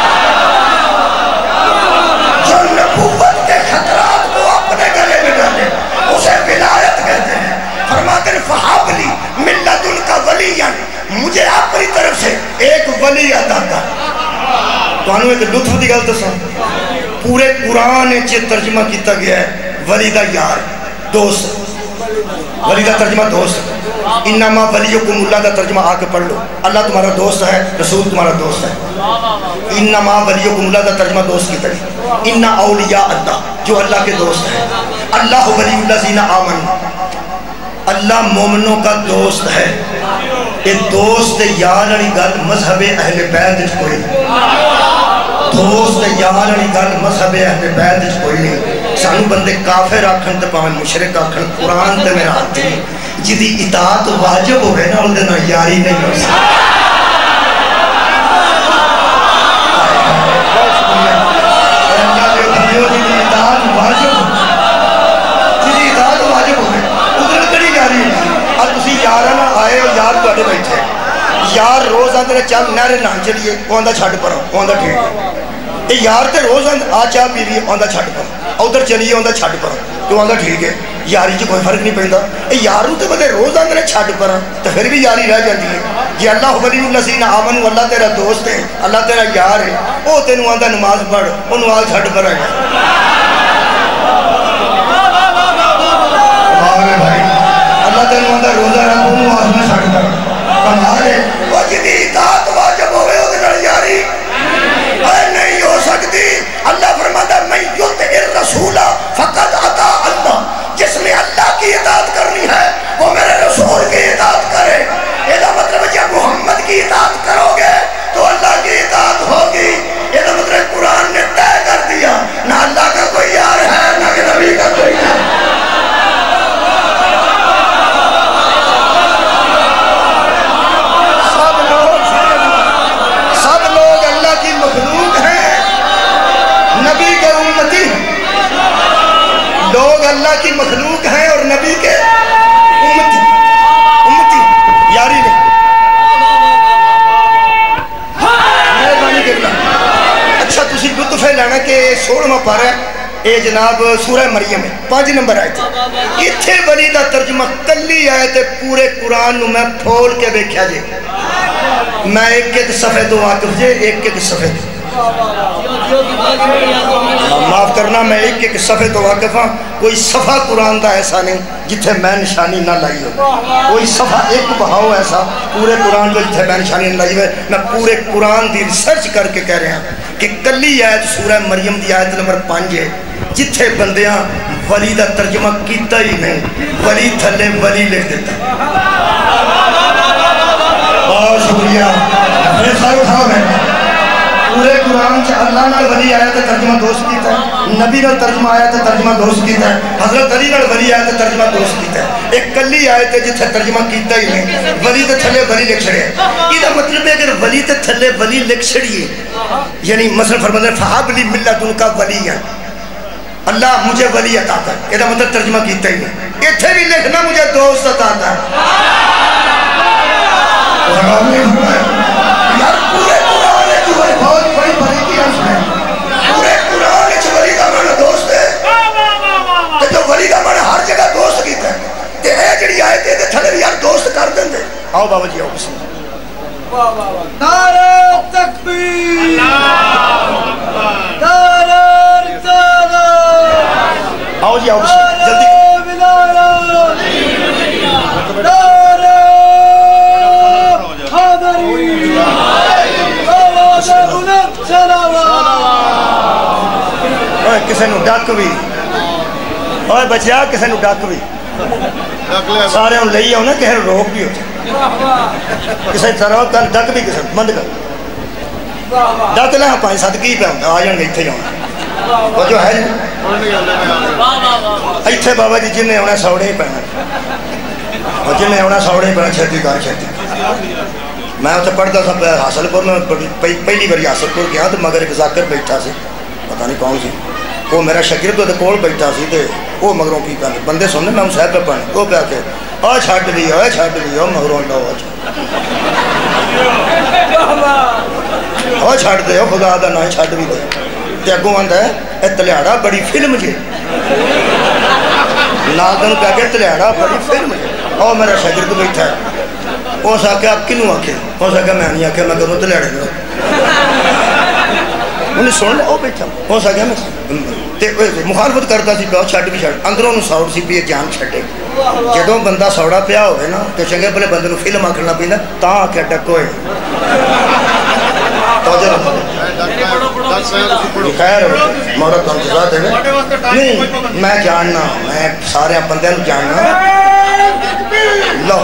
جو نبوت کے خطرات کو اپنے گلے میں ڈالتے اسے ولایت کہتے ہیں. فرماتے ہیں فحابلی ملت ان کا ولیان. مجھے اپنی طرف سے ایک ولی عطا کر. تو انہوں ایک لطف دی گل دساں پورے قرآن چ ترجمہ کیتا گیا ہے ولی دا یار دوست. ولی دا ترجمہ دوست. انما ولیکم اللہ دا ترجمہ آ کے پڑھ لو. اللہ تمہارا دوست ہے رسول تمہارا دوست ہے. انما ولیکم اللہ دا ترجمہ دوست کی طرح. ان اولیاء اللہ جو اللہ کے دوست ہیں. اللہ ولی الذین آمنوا اللہ مومنوں کا دوست ہے. یہ دوست یار والی گل مذہب اہل بیت وچ کوئی نہیں. دوست یار والی گل مذہب اہل بیت وچ کوئی نہیں. سانو بندے کافر آکھن تے پاویں مشرک آکھن قرآن تے میرا ہاتھ نہیں. جدی اطاعت واجب ہوئے نا اُن دے نال یاری نہیں ہو سکتی. اللہ دے بندیوں جدی اطاعت واجب ہو جدی اطاعت واجب ہوئے ادھر کڑی یاری ہوئی. اب تسی یاراں نال آئے اور یار تواڈے بیٹھے یار روز آندے نے چل نہر نہان چلیے وہ آندا چھڈ پرا وہ آندا ٹھیک ہے. یہ یار تے روز آ چاہ پی لیے آندا چھڈ پرا ادھر چلیے آندا چھڈ پرا تو آندا ٹھیک ہے. یاری چ کوئی فرق نہیں پیندا. یہ یاروں تے بندے روز آندے نے چھڈ پرا تے پھر بھی یاری رہ جاندی ہے. جی اللہ ولی الذین آمنوا اللہ تیرا دوست ہے اللہ تیرا یار ہے. وہ تینوں آندا نماز پڑھ اونوں آ چھڈ پرا ہے. اللہ تینوں آندا روزہ رکھ اونوں آ میں چھڈ پرا. کمال ہے. وہ جدی اطاعت واجب ہوئے اودے نال یاری نہیں ہو سکتی. اللہ فرماتا ہے من یطع الرسول فقد اطاع اللہ. جس نے اللہ کی اطاعت کرنی ہے وہ میرے رسول کی اطاعت کرے. یہ مطلب جب محمد کی اطاعت کرو گے تو اللہ کی اطاعت ہوگی. یہ مطلب قرآن نے طے کر دیا. نہ اللہ کی مخلوق ہیں اور نبی کے امتی امتی یاری نہیں مہربانی کرنا. اچھا تسی لطف ہے لینا کہ سولہواں پارہ اے جناب سورہ مریم ہے پانچ نمبر آئے تھے اتھے ولی دا ترجمہ کلی آئے تھے پورے قرآن نو میں پھول کے بیکھیا جے میں ایک ایک صفحے تو واقف جے ایک ایک صفحے معاف کرنا میں ایک ایک صفحے تو واقف ہاں کوئی صفحہ قرآن دا ایسا نہیں جتھے میں نشانی نہ لائی ہو کوئی صفحہ ایک بہاؤ ایسا پورے قرآن کو جتھے میں نشانی نہ لائی ہو میں پورے قرآن دی ریسرچ کر کے کہہ رہے ہیں کہ کلی آیت سورہ مریم دی آیت نمبر پانچ ہے جتھے بندیاں ولی دا ترجمہ کیتا ہی نہیں ولی تھلے ولی لکھ دیتا. بہت شکریہ یہ سارے صاحب ہیں پورے قرآن سے اللہ نال ولی آیا تو ترجمہ دوست کیتا ہے نبی نال ترجمہ آیا تو ترجمہ دوست کیتا ہے حضرت علی نال ولی آیا تو ترجمہ دوست کیتا ہے ایک کلی آئے تھے جتھے ترجمہ کیتا ہی نہیں ولی تے تھلے ولی لکھ چھڑے یہ مطلب ہے اگر ولی تے تھلے ولی لکھ چھڑیے یعنی مثلا فرماتے ہیں فہاب لی ملت ان کا ولی ہے اللہ مجھے ولی عطا کر یہ مطلب ترجمہ کیتا ہی نہیں اتھے بھی لکھنا مجھے دوست عطا کر یار پورے قرآن ہے جو ہے بہت بڑی بریکی ہے اس میں پورے قرآن ہے جو ولی کا معنی دوست ہے کہ جو ولی کا معنی ہر جگہ دوست کیتا ہے کہ اے جڑی آئے تھے تھلے یار دوست کر دیں دے آؤ بابا جی آؤ بسم اللہ نعرہ تکبیر نعرہ رسالت آؤ جی آؤ بسم اللہ جلدی نعرہ حاضری آواز بلند اوہ کسے نو ڈاک بھی اوہ بچیا کسے نو ڈاک بھی سارے ہوں لئی ہوں نا کہ روک بھی ہوتا کسے طرح کل ڈاک بھی کسے بند کر ڈاک لے ہاں پائیں صدقی پہ ہوں آ جان گے اتھے جاؤں وہ جو ہے اتھے بابا جی جنہیں ہونا سوڑے ہی پہنا اور جنہیں ہونا سوڑے ہی پہنا چھتی کار چھتی میں اسے پڑھتا تھا حاصل پور میں پہلی باری حاصل پور گیا تو مگر ایک ذاکر بیٹھا سی پتہ نہیں کون سی وہ میرا شاگرد ہوتے کول بیٹھا سی تے وہ مگروں کی پہنے بندے سننے میں ہم صاحب پہ پڑھنے وہ پہ آکے آ چھاٹ بھی آ چھاٹ بھی آ مگروں اللہ آ چھاٹ آ چھاٹ دے خدا دا نہ چھاٹ بھی دے تے اگوں آندہ ہے اتلیاڑا بڑی فلم جے ناظرن پہ آکے اتلیاڑا بڑی فلم جے اور میرا شاگرد بیٹھا ہے وہ سا کہ آپ کنوں آکے وہ سا کہ میں نہیں آکے میں کروں اتلیاڑے گا انہیں سن لے وہ بیٹھا وہ سا کہ میں مخالفت کرتا سی پہ چھٹ بھی چھٹ اندروں نے ساؤڑ سی پہ جان چھٹے جدوں بندہ ساؤڑا پیا ہوئے نا تو چنگے بلے بندے نے فلم آکھنا پینا تا آکے ڈکوئے توجہ خیر مورد ہم جزا دے نہیں میں جاننا میں سارے بندے نو جاننا لو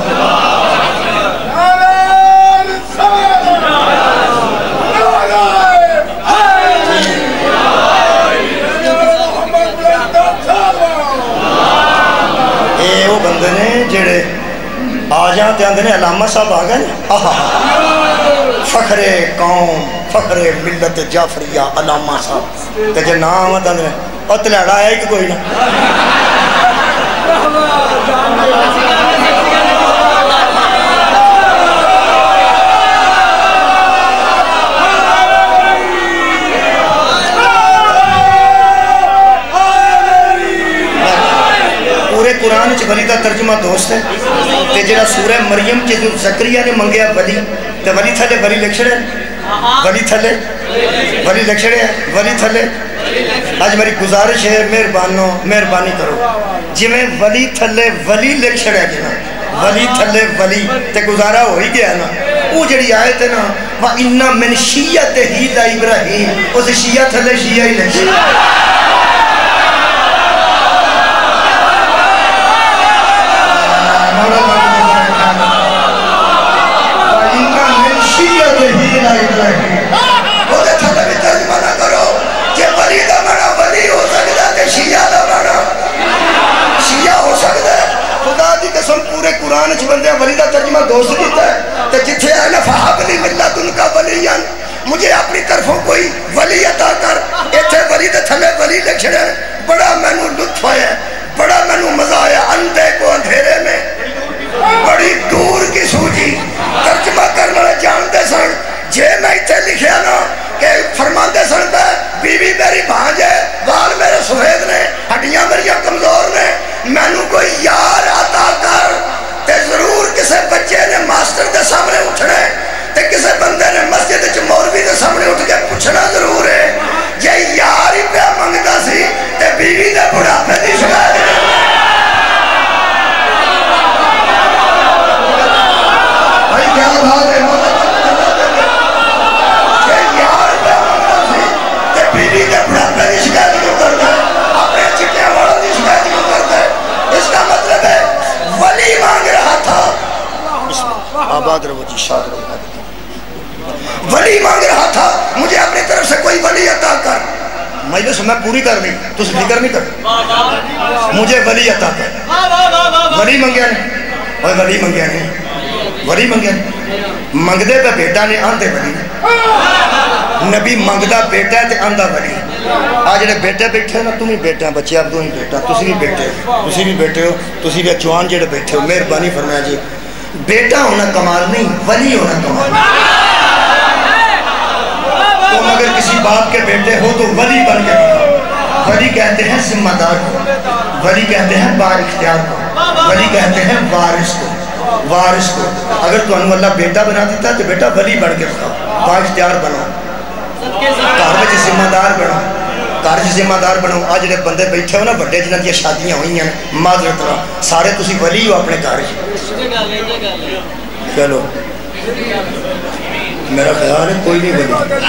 اے وہ بندے نے جڑے آ جہاں تے آندے نے علامہ صاحب آ گئے آہا فخر قوم فخر ملت جعفریہ علامہ صاحب تے جے نام آتا نے اور تلیڑا ہے کہ کوئی نہ پورے قرآن چ ولی دا ترجمہ دوست ہے تے جڑا سورہ مریم چ جو زکریا نے منگیا ولی تے ولی تھلے ولی لکھ چھڑے ولی تھلے ولی لکھ چھڑے ولی تھلے آج میری گزارش ہے مہربانو مہربانی کرو جی میں ولی تھلے ولی لکھ چھڑے گی نا ولی تھلے ولی تے گزارا ہو ہی گیا نا وہ جڑی آیت ہے نا وَإِنَّ مِنْ شِيَّتِهِ لَإِبْرَاهِيمَ اس شیعہ تھلے شیعہ ہی لکھ چھڑے پورے قرآن چ بندے ولی دا ترجمہ دوست کیتا ہے تے جتھے ہے نا فہابلی ملت ان کا ولیان مجھے اپنی طرفوں کوئی ولی عطا کر ایتھے ولی دے تھلے ولی میں پوری کر دی تو فکر نہیں کر مجھے ولی عطا کر ولی منگیا نہیں اور ولی منگیا نہیں ولی منگیا نہیں منگدے پہ بیٹا نے آندے ولی نبی منگدہ بیٹا ہے تے آندہ ولی آج جڑے بیٹے بیٹھے نا تم ہی بیٹے ہیں بچے اب تو ہی بیٹا تسی بھی بیٹے تسی بھی بیٹے ہو تسی بھی جوان جڑے بیٹھے ہو مہربانی فرمایا جی بیٹا ہونا کمال نہیں ولی ہونا کمال تم اگر کسی باپ کے بیٹے ہو تو ولی بن گئے ولی کہتے ہیں ذمہ دار کو ولی کہتے ہیں با اختیار کو ولی کہتے ہیں وارث کو وارث کو اگر تو انہوں اللہ بیٹا بنا دیتا تو بیٹا ولی بن کے بتاؤ با اختیار بنو گھر میں ذمہ دار بنو گھر چ ذمہ دار بنو آج جڑے بندے بیٹھے ہو نا بڑے جنہاں دی شادیاں ہوئی ہیں معذرت نال سارے تسی ولی ہو اپنے گھر چلو میرا خیال ہے کوئی نہیں ولی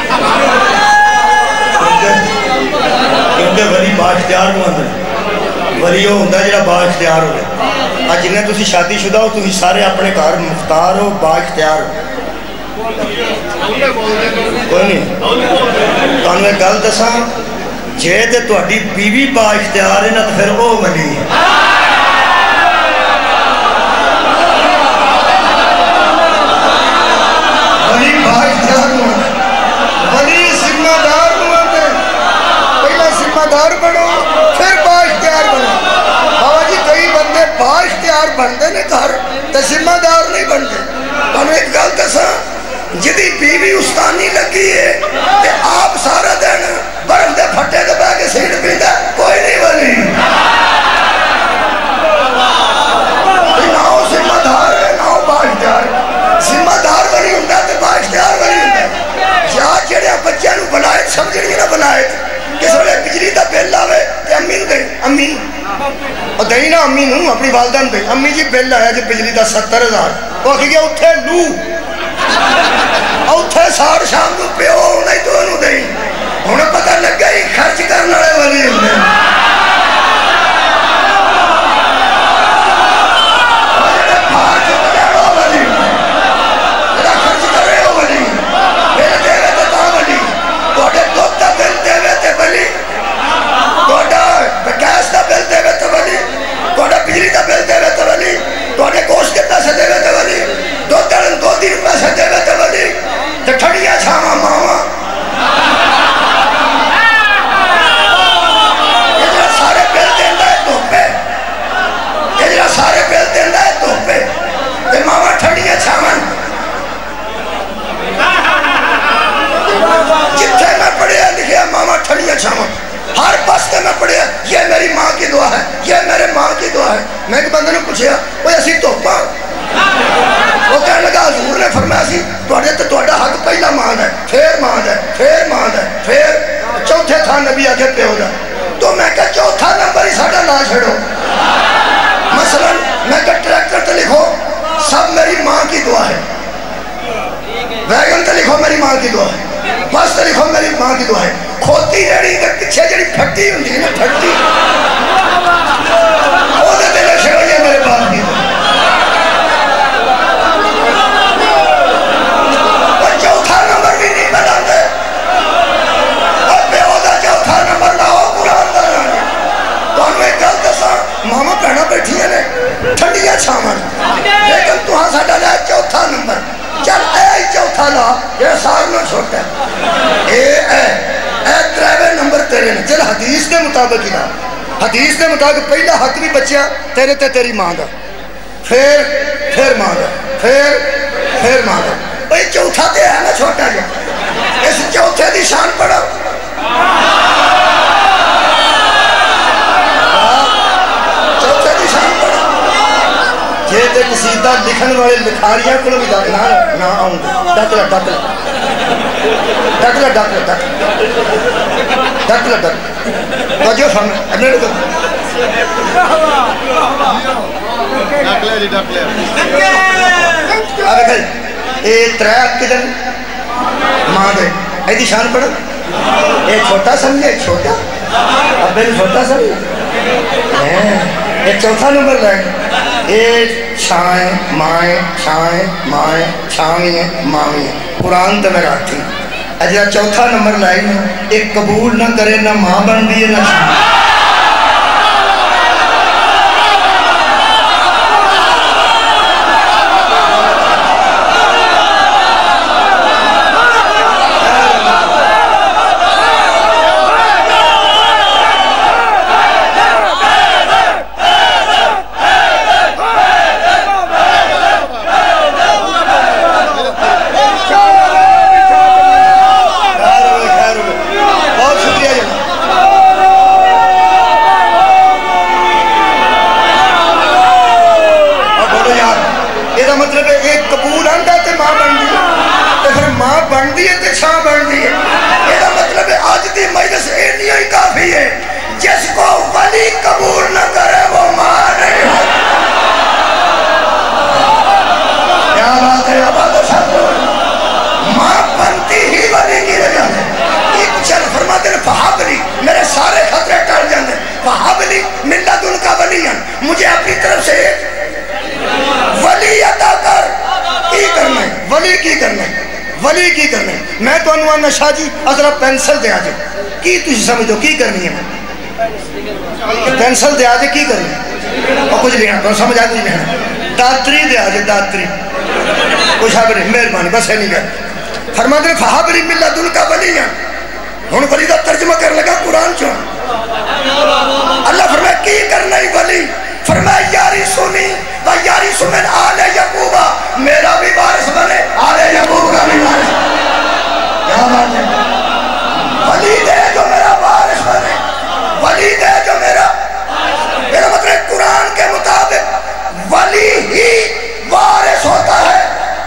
کیونکہ ولی با اختیار کو اندر ولی ہو ہوندا جڑا با اختیار ہوئے آج جنہیں تسی شادی شدہ ہو تسی سارے اپنے گھر مختار ہو با اختیار ہو کوئی نہیں تو انہوں نے گل دساں جے تے تو اڈی بیوی با اختیار ہے نا تو پھر او ولی ہے ولی با اختیار ہوا ولی ذمہ دار ہوا دے پہلا ذمہ دار بنو پھر با اختیار بنو بابا جی کئی بندے با اختیار بنتے نے گھر تے ذمہ دار نہیں بنتے تو انہوں نے ایک گل دساں جدی بیوی استانی لگی ہے تے آپ سارا دن برف دے پھٹے دے بہ کے سیڑ پیتا کوئی نہیں ولی نہ ہو ذمہ دار ہے نہ ہو با اختیار ذمہ دار ولی ہوتا تے با اختیار ولی ہوتا یا جڑے بچے نو بنائے سمجھنی نہ بنائے کس ویلے بجلی دا بل آوے تے امی نو دے امی اور دئی نا امی نو اپنی والدہ نو دے امی جی بل آیا جی بجلی دا ستر ہزار وہ کہ گیا اتھے لو اتھے سار شام کو پیو نہیں تو انہوں دیں انہیں پتہ لگ گئی خرچ کرنے والے ولی ہوندے خرچ کر رہے ہو ولی بل دے وے تو تا ولی توڑے دودھ دا بل دے وے تے ولی توڑا گیس دا بل دے وے تے ولی توڑا بجلی دا بل دے وے تے ولی توڑے گوشت کے پیسے دے وے تے ولی دو دن دو دن پیسے دے وے تے ولی تے ٹھڑیاں چھاواں ماواں یہ جڑا سارے بل دیندا ہے توپے یہ جڑا سارے بل دیندا ہے توپے تے ماواں ٹھڑیاں چھاواں جتھے میں پڑھیا لکھیا ماواں ٹھڑیاں چھاواں ہر بستے میں پڑھیا یہ میری ماں کی دعا ہے یہ میرے ماں کی دعا ہے میں ایک بندے نے پوچھیا وہ اسی توپاں وہ کہنے لگا حضور نے فرمایا سی توڑے تو توڑا حق پہلا مان ہے پھر مان ہے پھر مان ہے پھر چوتھے تھا نبی آگے پہ ہو جا تو میں کہا چوتھا نمبر ہی ساڑھا لا چھڑو مثلا میں کہا ٹریکٹر تے لکھو سب میری ماں کی دعا ہے ویگن تے لکھو میری ماں کی دعا ہے بس تے لکھو میری ماں کی دعا ہے کھوتی ریڑی تے پچھے جڑی پھٹی ہوندی ہے نا پھٹی وہ دے دے لے چھڑو یہ میرے باپ کی دعا ماما پہنا بیٹھی ہے ٹھنڈیاں چھاون لیکن تو ہاں ساڑھا لیا چوتھا نمبر چل اے ہی چوتھا لا یہ سارنا چھوٹا ہے اے اے اے تریوے نمبر تیرے نے چل حدیث کے مطابق ہی نا حدیث کے مطابق پہلا حق بھی بچیا تیرے تے تیری ماں دا پھر پھر ماں دا پھر پھر ماں دا بھئی چوتھا تے ہے نا چھوٹا جا اس چوتھے دی شان پڑھا جے تے قصیدہ لکھن والے لکھاریاں کو بھی نہ نہ آؤں گے ڈکلا ڈکلا ڈکلا ڈکلا ڈکلا ڈکلا وجہ فہم اپنے لوگ ڈکلا جی ڈکلا اب کھل اے تریاک کدن ماں دے ایدی شان پڑھا اے چھوٹا سمجھے چھوٹا اب بین چھوٹا سمجھے اے چوتھا نمبر لائے اے چھائیں مائیں چھائیں مائیں چھاویں ماویں قرآن تو میرا تھی اجرا چوتھا نمبر لائی نا، ایک قبول نہ کرے نہ ماں بن دیئے نہ شاہ مجھے اپنی طرف سے ولی عطا کر. کی کرنا ہے ولی کی کرنا ہے ولی کی کرنا ہے. میں تو انوان نشاہ جی ازرا پینسل دے آجے کی تجھے سمجھو کی کرنی ہے. پینسل دے آجے کی کرنی ہے اور کچھ لکھنا تو سمجھ آج نہیں لکھنا. داتری دے آجے داتری کچھ آبری مہربانی بس ہے نہیں کر. فرما دے فہابری ملہ دل کا ولی ہیں. ہون ولی دا ترجمہ کر لگا قرآن چون. اللہ فرمائے کی کرنا ہی ولی. فرمائے یاری سنی و یاری سمن آل یعقوبہ میرا بھی وارث بنے آل یعقوب کا بھی وارث. کیا بات ہے. ولی دے جو میرا وارث بنے. ولی دے جو میرا میرا مطلب قرآن کے مطابق ولی ہی وارث ہوتا ہے.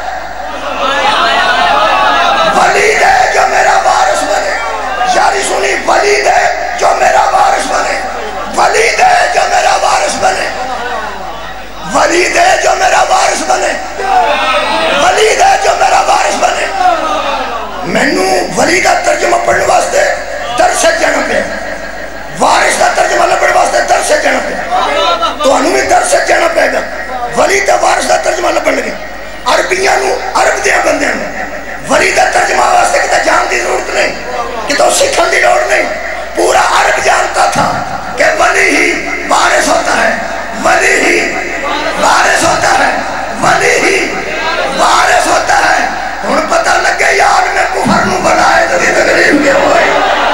ولی دے جو میرا وارث بنے. یاری سنی ولی دے جو میرا وارث بنے. ولی دے جو میرا وارث بنے. ولی دے جو میرا وارث بنے. ولی دے جو میرا وارث بنے. مینو ولی کا ترجمہ پڑھنے واسطے درس جانا پہ. وارث کا ترجمہ پڑھنے واسطے درس جانا پہ. تو انہوں نے درس جانا پہ گا. ولی کا وارث کا ترجمہ پڑھ لگے. عربیاں نو عرب دیا بندے نو ولی کا ترجمہ واسطے کتا جان دی ضرورت نہیں کتا سکھن دی لوڑ نہیں. پورا عرب جانتا تھا کہ ولی ہی وارث ہوتا ہے. ولی ہی وارث ہوتا ہے. ولی ہی وارث ہوتا ہے. ہون پتہ لگے یاد میں کفر نو بنائے تو دی تقریب کے ہوئے.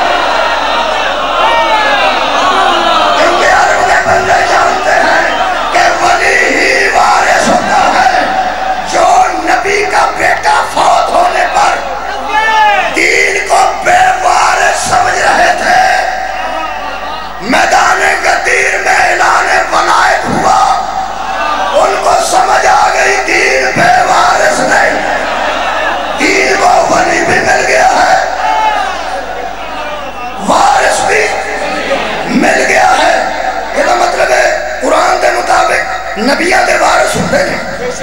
کیونکہ عرب کے بندے جانتے ہیں کہ ولی ہی وارث ہوتا ہے. جو نبی کا بیٹا فوت ہونے پر دین کو بے وارث سمجھ رہے تھے. میدان غدیر میں اعلان ولایت ہوا. ان کو سمجھ آ گئی دین بے وارث نہیں. دین کو ولی بھی مل گیا ہے. وارث بھی مل گیا ہے. یہ مطلب ہے قرآن کے مطابق نبیان دے وارث ہوتے ہیں.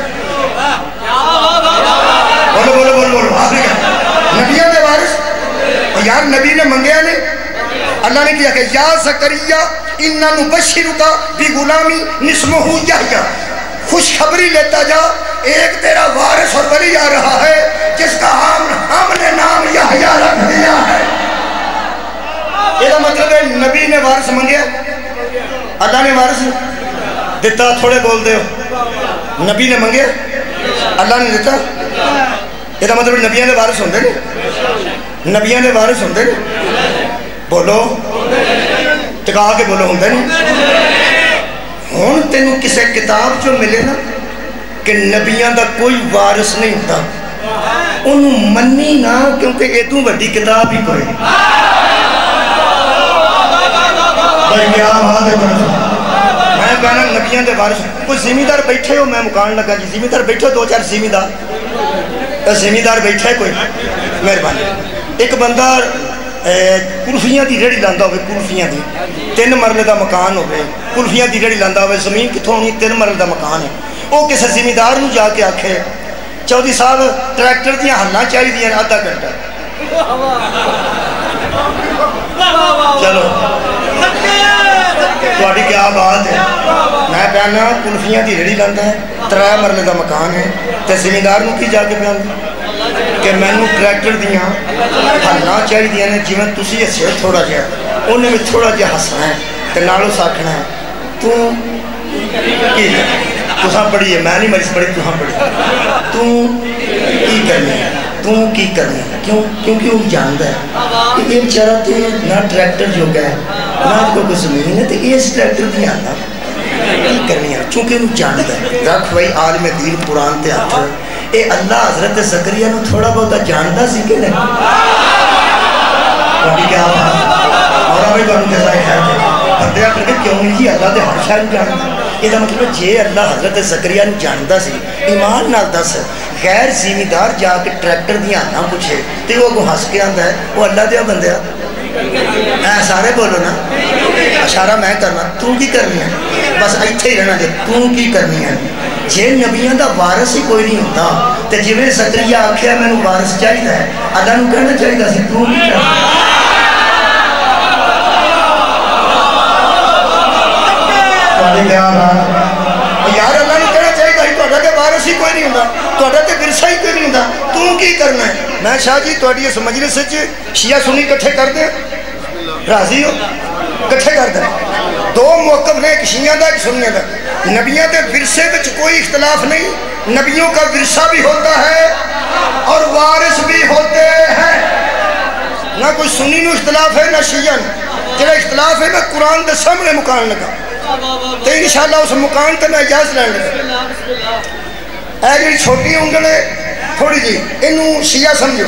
بولو بولو بولو بولو نبیان دے وارث. اور یار نبی نے منگیا نہیں. اللہ نے کیا کہ یا زکریا انہا نبشرکا بی غلامی نسمہو یحییٰ. خوشخبری لیتا جا ایک تیرا وارث اور ولی آ رہا ہے جس کا ہم ہم نے نام یحییٰ رکھ دیا ہے. یہ مطلب ہے نبی نے وارث منگیا. اللہ نے وارث دیتا. تھوڑے بول دے ہو. نبی نے منگیا اللہ نے دیتا. یہ مطلب نبیان نے وارث ہوندے نہیں. نبیان نے وارث ہوندے نہیں. بولو ٹکا کے بولو ہوندے نہیں. ہون تینوں کسے کتاب جو ملے نا کہ نبیان دا کوئی وارث نہیں ہوتا انہوں منی نا کیونکہ یہ تو بڑی کتاب ہی کوئی. میں کہنا نبیان دے وارث. کوئی زمیندار بیٹھے ہو. میں مکان لگا جی زمیندار بیٹھے ہو. دو چار زمیندار زمیندار بیٹھے کوئی مہربانی. ایک بندہ کلفیاں دی ریڑی لاندہ ہوئے. کلفیاں دی تین مرلے دا مکان ہوئے. کلفیاں دی ریڑی لاندہ ہوئے. زمین کتوں ہونی تین مرلے دا مکان ہے. وہ کسی زمیندار نو جا کے آکھے چودھری صاحب ٹریکٹر دیاں ہلنا چاہی دیاں آدھا گھنٹہ. چلو تھوڑی کیا بات ہے. میں کہنا کلفیاں دی ریڑی لاندہ ہے. ترائے مرلے دا مکان ہے. تے زمیندار نو کی جا کے پیاندہ کہ میں نو ٹریکٹر دیاں ہلنا چاہیے نے جی تھی ہسے تھوڑا جہا انہیں بھی تھوڑا جہا ہسنا ہے تو نالوں آخنا ہے تو تساں پڑھی ہے میں نہیں مریض پڑھی تساں پڑھی تو کی کرنی ہے تو کی کرنی ہے کیوں کیونکہ وہ جانتا ہے کہ یہ بیچارہ تو نہ ٹریکٹر جو ہے نہ کوئی زمین ہے تو اس ٹریکٹر کی آنا کی کرنی ہے چونکہ وہ جانتا ہے رکھ بھائی عالم دین قرآن تے ہاتھ اے اللہ حضرت زکریا نو تھوڑا بہتا جانتا سی کہ نہیں کبھی کیا اور ابھی بانو جیسا ہے خیر دے بندے آپ لگے کیوں نہیں جی اللہ دے ہر شاید جانتا یہ دا مطلب جے اللہ حضرت زکریا نو جانتا سی ایمان نال دس غیر زمیندار جا کے ٹریکٹر دیا آنا پوچھے تو وہ کو ہنس کے آتا ہے وہ اللہ دیا بندیا اے سارے بولو نا اشارہ میں کرنا تو کی کرنی ہے بس ایتھے ہی رہنا جے تو کی کرنی ہے جے نبیان دا وارث ہی کوئی نہیں ہوتا تے جویں زکریا آکھیا میں نو وارث چاہیے ہے اللہ نو کہنا چاہیے سی تو کی کرنی یار اللہ نے کہنا چاہیے کہ تہاڈا تے وارث ہی کوئی نہیں ہوندا تہاڈا تے ورثہ ہی کوئی نہیں ہوندا تو کی کرنا ہے میں شاہ جی تہاڈی اس مجلس وچ شیعہ سنی اکٹھے کر دیں راضی ہو اکٹھے کر دیں دو موقف نے ایک شیعہ دا ایک سنی دا نبیوں کے ورثے وچ کوئی اختلاف نہیں نبیوں کا ورثہ بھی ہوتا ہے اور وارث بھی ہوتے ہیں نہ کوئی سنی نو اختلاف ہے نہ شیعہ نو جڑا اختلاف ہے میں قرآن دے سامنے مکان لگا تو انشاءاللہ اس مکان تے میں اجازت لین لگا اے جی چھوٹی انگل ہے تھوڑی جی انہوں شیعہ سمجھو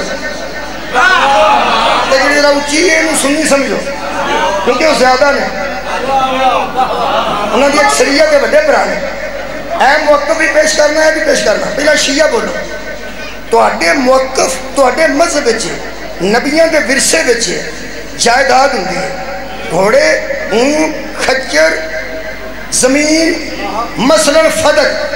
تے جڑی ذرا اونچی ہے انہوں سنی سمجھو کیونکہ وہ زیادہ نے انہوں نے اکثریت کے بڑے پرانے اے موقف بھی پیش کرنا ہے بھی پیش کرنا پہلا شیعہ بولو تو اڈے موقف تو اڈے مذہب بچے نبیوں کے ورثے بچے جائیداد ہوں گی گھوڑے اون خچر زمین مثلا فدق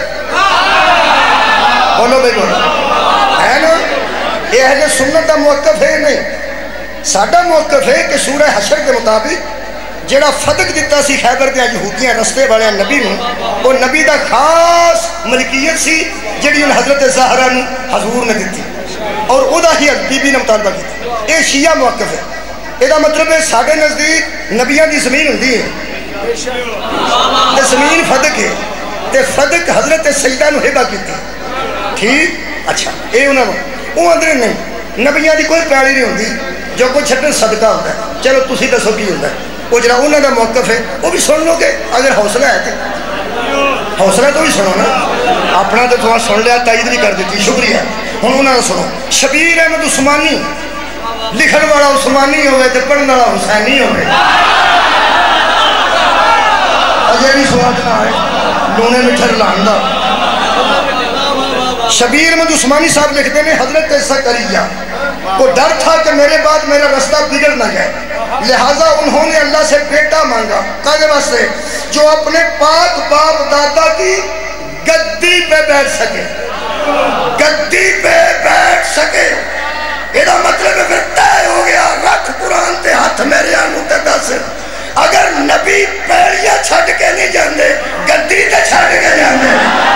بولو بھائی بولو ہے نا یہ اہل سنت کا موقف ہے نہیں ساڈا موقف ہے کہ سورہ حشر کے مطابق جڑا فدق دیتا سی خیبر دیا یہودیاں رستے والے نبی نو وہ نبی دا خاص ملکیت سی جڑی ان حضرت زہرا نو حضور نے دیتی اور او دا ہی بی بی نے مطالبہ کی یہ شیعہ موقف ہے یہ مطلب ہے ساڑھے نزدیک نبیاں دی زمین ہوندی ہے تے زمین فدق ہے تے فدق حضرت سیدہ نو ہبہ کی تھی ٹھیک اچھا اے انہوں نے وہ اندر نہیں نبیاں دی کوئی پیاری نہیں ہوندی جو کوئی چھٹن صدقہ ہوتا ہے چلو تسی دسو کی ہوتا ہے وہ جڑا انہوں نے موقف ہے وہ بھی سن لو گے اگر حوصلہ ہے تو حوصلہ تو بھی سنو نا اپنا تو تھوڑا سن لیا تائید بھی کر دیتی شکریہ ہوں انہوں نے سنو شبیر احمد عثمانی لکھن والا عثمانی ہوئے تو پڑھنے والا حسینی ہوئے اجے بھی سواد نہ ہے لونے مٹھر لاندہ شبیر احمد عثمانی صاحب لکھتے ہیں حضرت زکریہ کو ڈر تھا کہ میرے بعد میرا رستہ بگڑ نہ جائے لہٰذا انہوں نے اللہ سے بیٹا مانگا کہنے واسطے جو اپنے پاک باپ دادا کی گدی پہ بیٹھ سکے گدی پہ بیٹھ سکے یہ مطلب ہے پھر طے ہو گیا رکھ قرآن تے ہاتھ میرے آنوں تے دس اگر نبی پیڑیاں چھڑ کے نہیں جاندے گدی تے چھڑ کے جاندے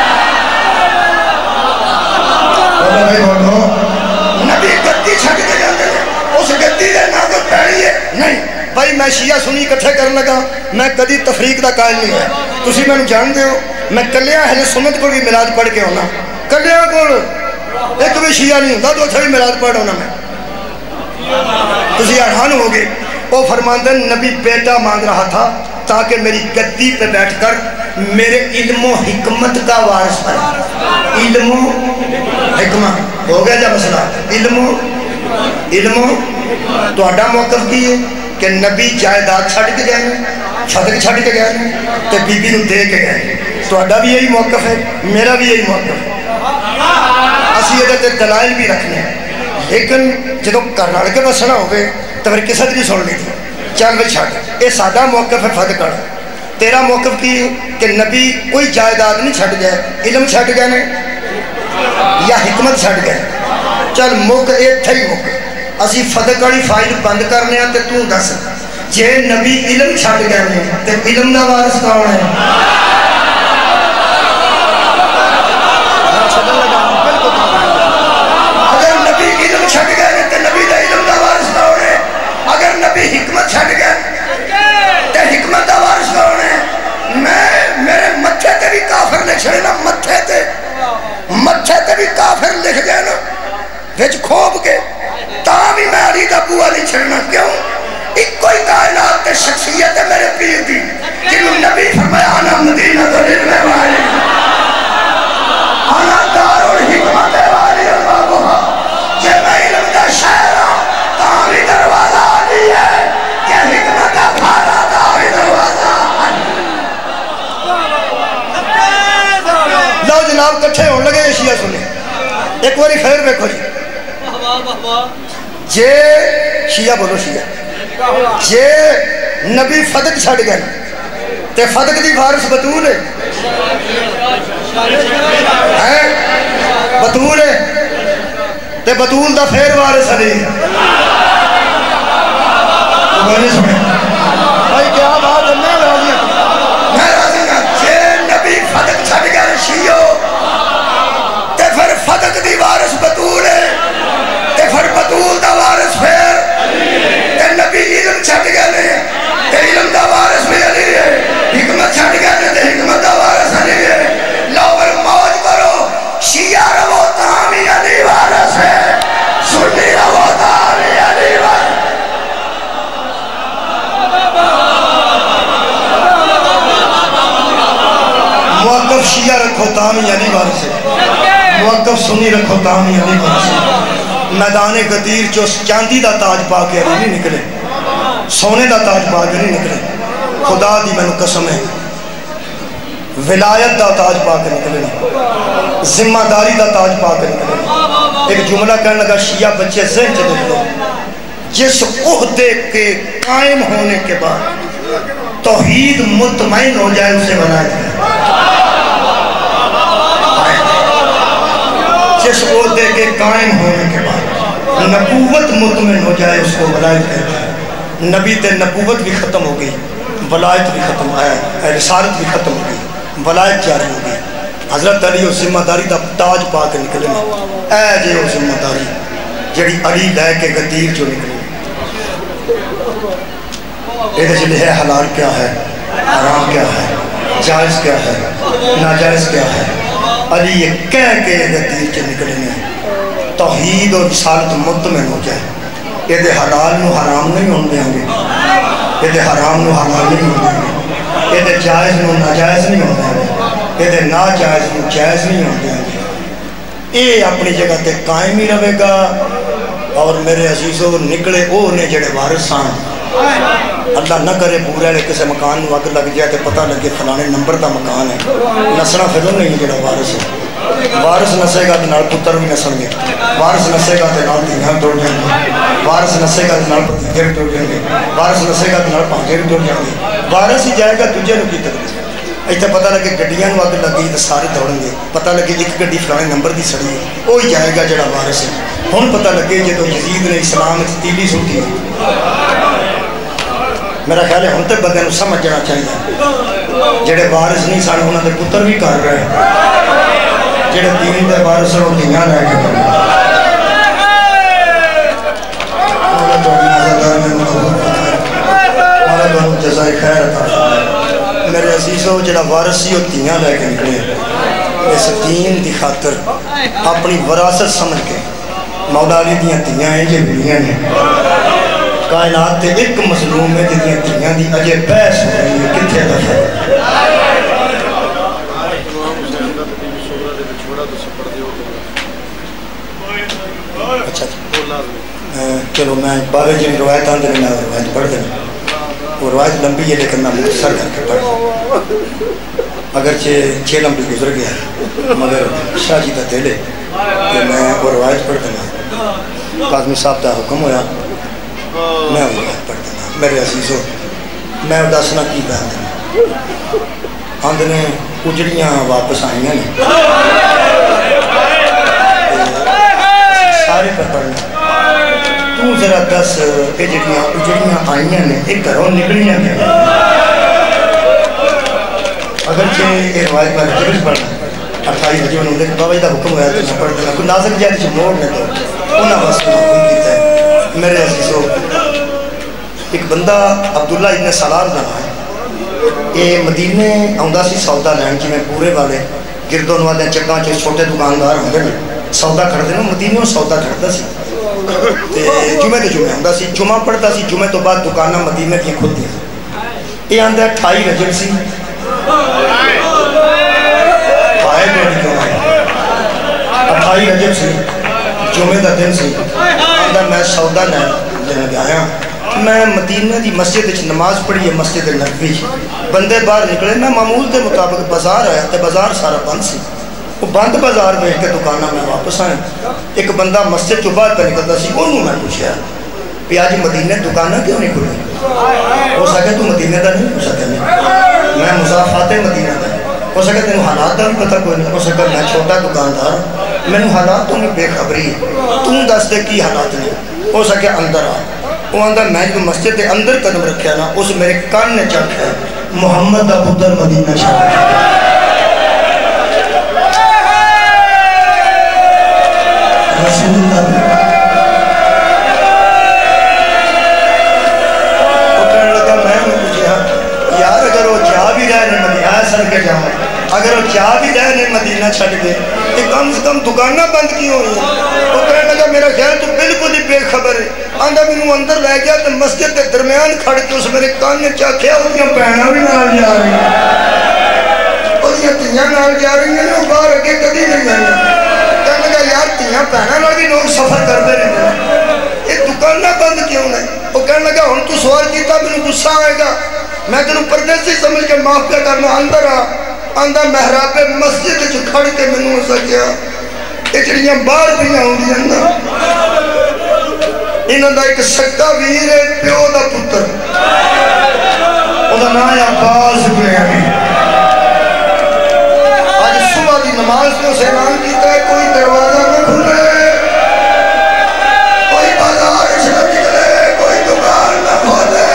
نبی گدی چھڑ کے جاندے اس گدی دے نہ کوئی پیڑی ہے نہیں بھائی میں شیعہ سنی کٹھے کرنے لگا میں کدی تفریق دا قائل نہیں ہے تسی میں نے جان دے ہو میں کلیاں اہل سنت کو بھی میلاد پڑھ کے ہونا کلیاں کو ایک بھی شیعہ نہیں ہوتا تو اچھا بھی میلاد پڑھ ہونا میں تسی حیران ہو گئے وہ فرماندن نبی بیٹا مانگ رہا تھا تاکہ میری گدی پہ بیٹھ کر میرے علم و حکمت کا وارث بنے علم و حکمت ہو گیا جا مسئلہ علم و علم و تو اڈا موقف کی ہے کہ نبی جائیداد چھڑ کے گئے چھڑ چھڑ کے گئے تو بی بی نو دے کے گئے تو اڈا بھی یہی موقف ہے میرا بھی یہی موقف ہے اسی یہ دلائل بھی رکھنے ہیں لیکن جدو کرنال کے بسنا ہوئے تو پھر کسے بھی سن لی تھی چل بھی چھڑ یہ سادہ موقف ہے فد کر تیرا موقف کی کہ نبی کوئی جائیداد نہیں چھڑ گئے علم چھڑ گئے نے یا حکمت چھڑ گئے چل موقع ایک تھا ہی موقع اسی فدقاڑی فائل بند کرنے ہیں تے تو دس جے نبی علم چھڑ گئے ہیں تے علم دا وارث کون ہے اگر نبی علم چھڑ گئے ہیں تے نبی دا علم جناب کٹھے ہونے لگے شیعہ سنے ایک باری خیر دیکھو جی جے شیعہ بولو شیعہ جے نبی فدق چھڑ گئے تے فدق دی وارث بطول ہے بطول ہے تے بطول دا پھر وارث علی بھائی کیا بات ہے میں راضی ہوں میں راضی ہوں جے نبی فدق چھڑ گئے شیعہ تے پھر فدق دی وارث بطول ہے تے پھر بطول دا وارث پھر تے نبی علم چھڑ گئے تے علم دا وارث بھی علی ہے حکمت چھڑ گئے تے حکمت دا وارث علی ہے لاور موج کرو شیعہ رو تامی علی وارث ہے سنی رو تامی علی وارث موقف شیعہ رکھو تامی علی وارث ہے موقف سنی رکھو تامی علی وارث ہے میدان غدیر جو چاندی دا تاج پا کے علی نہیں نکلے سونے دا تاج پا کے نہیں نکلے خدا دی میں نے قسم ہے ولایت دا تاج پا کے نکلے ذمہ داری دا تاج پا کے نکلے ایک جملہ کہنے لگا شیعہ بچے ذہن سے دیکھ لو جس عہدے کے قائم ہونے کے بعد توحید مطمئن ہو جائے اسے ولایت ہے جس عہدے کے قائم ہونے کے بعد نبوت مطمئن ہو جائے اس کو ولایت کہتا ہے نبی تے نبوت بھی ختم ہو گئی ولایت بھی ختم ہے رسالت بھی ختم ہو گئی ولایت جاری ہو گئی حضرت علی وہ ذمہ داری دا تاج پا کے نکلے اے جے وہ ذمہ داری جڑی علی لے کے غدیر جو نکلے یہ جلے ہے حلال کیا ہے حرام کیا ہے جائز کیا ہے ناجائز کیا ہے علی یہ کہہ کے غدیر جو نکلے ہیں توحید اور رسالت مطمئن ہو جائے یہ دے حلال نو حرام نہیں ہون دیں گے یہ دے حرام نو حلال نہیں ہون دیں گے یہ دے جائز نو ناجائز نہیں ہون دیں گے یہ دے ناجائز نو جائز نہیں ہون دیں گے یہ اپنی جگہ تے قائم ہی رہے گا اور میرے عزیزوں نکلے او نے جڑے وارث آن اللہ نہ کرے پورے لے کسے مکان نو اگ لگ جائے تے پتہ لگے فلانے نمبر دا مکان ہے نسنا پھر نہیں جڑا وارث ہے وارث نسے گا تے نال پتر بھی نسن گے وارث نسے گا تے نال دھیاں ٹوٹ جائیں گے وارث نسے گا تے نال پتیجے بھی ٹوٹ جائیں گے وارث نسے گا تے نال پانچے بھی ٹوٹ جائیں گے وارث ہی جائے گا دوجے نو کی تکلیف ایتھے پتہ لگے گڈیاں نو اگ لگی تے سارے دوڑن گے پتہ لگے ایک گڈی فلانے نمبر دی سڑی ہے وہی جائے گا جڑا وارث ہے ہن پتہ لگے جدوں یزید نے اسلام وچ تیلی سٹی میرا خیال ہے ہن تے بندے نو سمجھ جانا چاہیے جڑے وارث نہیں سن انہاں دے پتر بھی کر رہے جڑے دین دے وارث ہو دھیاں لے کے جزائے خیر عطا میرے عزیزوں جڑا وارث سی وہ دھیاں لے کے نکلے اس دین دی خاطر اپنی وراثت سمجھ کے مولا علی دیاں دھیاں ہیں جو بڑیاں نے کائنات تے ایک مظلوم ہے جدیاں دھیاں دی اجے بحث ہو رہی ہے کتھے دفعہ اچھا چلو میں بابے جن روایت آن دینے میں روایت پڑھ دینا وہ روایت لمبی ہے لیکن میں مختصر کر کے پڑھ دینا اگرچہ چھ لمبی گزر گیا مگر شاہ جی دا دلے کہ میں وہ روایت پڑھ دینا قاضمی صاحب دا حکم ہویا میں وہ روایت پڑھ دینا میرے عزیزوں میں اداسنا کی بہن دینا آندھنے اجڑیاں واپس آئیاں نے سارے پر پڑھنا تو ذرا دس اجڑیاں اجڑیاں آئیاں نے ایک گھروں نکلیاں گیا اگرچہ یہ روایت میں رجبش پڑھنا اٹھائی رجب انہوں نے بابا جی دا حکم ہویا تو میں پڑھ دینا کوئی نازک جائے جو موڑ نے تو انہاں بس میں حکم کیتا ہے میرے عزیزوں ایک بندہ عبداللہ ابن سلام دا ہے یہ مدینے آؤندا سی سودا لین جی میں پورے والے گردوں والے چکاں چ چھوٹے دکاندار ہوندے نے سودا کھڑتے نا مدینے سودا کھڑتا سی جمعے تو جمعے آؤندا سی جمعہ پڑھتا سی جمعے تو بعد دکاناں مدینے دیا کھلدیاں یہ آندا اٹھائی رجب سی اٹھائی رجب سی جمعے دا دن سی آندا میں سودا لین جنہیں گیا میں مدینہ دی مسجد وچ نماز پڑھی ہے مسجد نبوی بندے باہر نکلے میں معمول کے مطابق بازار آیا تے بازار سارا بند سی وہ بند بازار میں کے دکانہ میں واپس آئے. ایک بندہ مسجد چو باہر پہ نکلتا سی, انہوں میں پوچھا کہ آج مدینہ دکانہ کیوں نہیں کھلے؟ ہو سکے تو مدینہ دا نہیں, ہو سکے نہیں, میں مضافات مدینہ دا. ہو سکے تینوں حالات دا بھی پتہ کوئی نہیں, ہو سکے میں چھوٹا دکاندار, میں نے حالات تو نہیں بے خبری ہے, تم دس دے کی حالات نہیں. ہو سکے اندر آ. وہ اندر میں جو مسجد دے اندر قدم رکھیا نا, اس میرے کان نے چک ہے محمد دا پتر مدینہ شاہ رسول اللہ. وہ کہنے لگا, میں نے پوچھا یار اگر وہ جا بھی رہے نے مدینہ سر کے جاؤں, اگر وہ جا بھی رہے نے مدینہ چھڑ کے, تو کم سے کم دکانہ بند کی ہوئی ہیں. وہ کہنے لگا میرا خیال تو بالکل ہی بے خبر ہے. آندھا میں اندر لے گیا تو مسجد کے درمیان کھڑ کے اس میرے کان نے چاکھیا, اس کی پہنا بھی نال جا رہی ہیں, اس کی تیاں نال جا رہی ہیں, وہ باہر اگے کدی نہیں گئی. کہنے لگا یار تیاں پہنا نال بھی لوگ سفر کرتے رہتے, یہ دکانہ بند کیوں نہیں؟ وہ کہنے لگا ہن تو سوال کیتا میں غصہ آئے گا, میں تینوں پردیسی سمجھ کے معاف کیا کرنا. اندر آ. آندھا محراب مسجد جو کھڑ کے میں نے اسا کیا, اچھڑیاں باہر بھی ہوں دی اندر. انہاں دا ایک سکا ویر ہے, پیو دا پتر, وہ دا نام عباس بن عمی. آج صبح دی نماز کو اعلان کیتا ہے کوئی دروازہ نہ کھلے, کوئی بازار سے نہ نکلے, کوئی دکان نہ کھولے.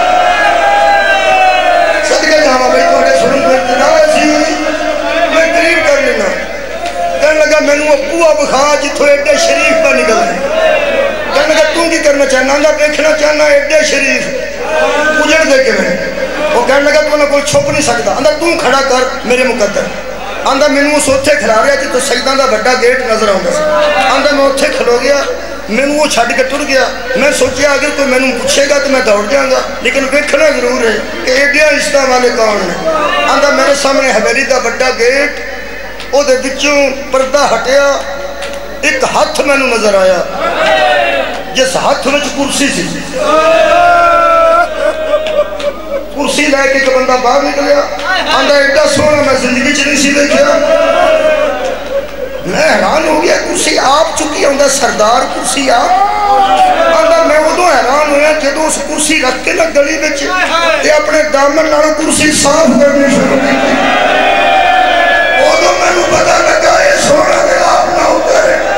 صدقے جاواں بھائی تھوڑے سنن کو ابتدا سی, میں قریب کر لینا. کہنے لگا میں نے ابو اب خواہ جتھو ایڈے شریف پہ نکل رہے. کہنے لگا تم کی کرنا چاہنا؟ آندھا دیکھنا چاہنا ایڈے شریف اجڑ دے کے میں. وہ کہنے لگا تو نہ کوئی چھپ نہیں سکتا. آندھا تم کھڑا کر میرے مقدر. آندھا میں نے اس اتھے کھلا رہا جی تو سجدہ دا بڑا گیٹ نظر آؤں گا. آندھا میں اتھے کھلو گیا, میں نے وہ چھڑ کے ٹر گیا. میں سوچیا اگر کوئی میں نے پوچھے گا تو میں دوڑ جاؤں گا, لیکن دیکھنا ضرور ہے کہ ایڈیاں رشتہ والے کون ہیں. آندھا میرے سامنے حویلی دا بڑا گیٹ, او دے بچوں پردہ ہٹیا, ایک ہاتھ میں نے نظر آیا, جس ہاتھ میں کرسی سی. کرسی لے کے ایک بندہ باہر نکلیا. آندھا ایڈا سونا میں زندگی چ نہیں سی دیکھا. میں حیران ہو گیا, کرسی آپ چکی. آندھا سردار کرسی آپ. آندھا میں ادو حیران ہویا جدو اس کرسی رکھ کے نہ گلی بچ تے اپنے دامن نال کرسی صاف کرنی شروع کی. ادو میں نے پتا لگا یہ سونا دے آپ نہ اتر ہے.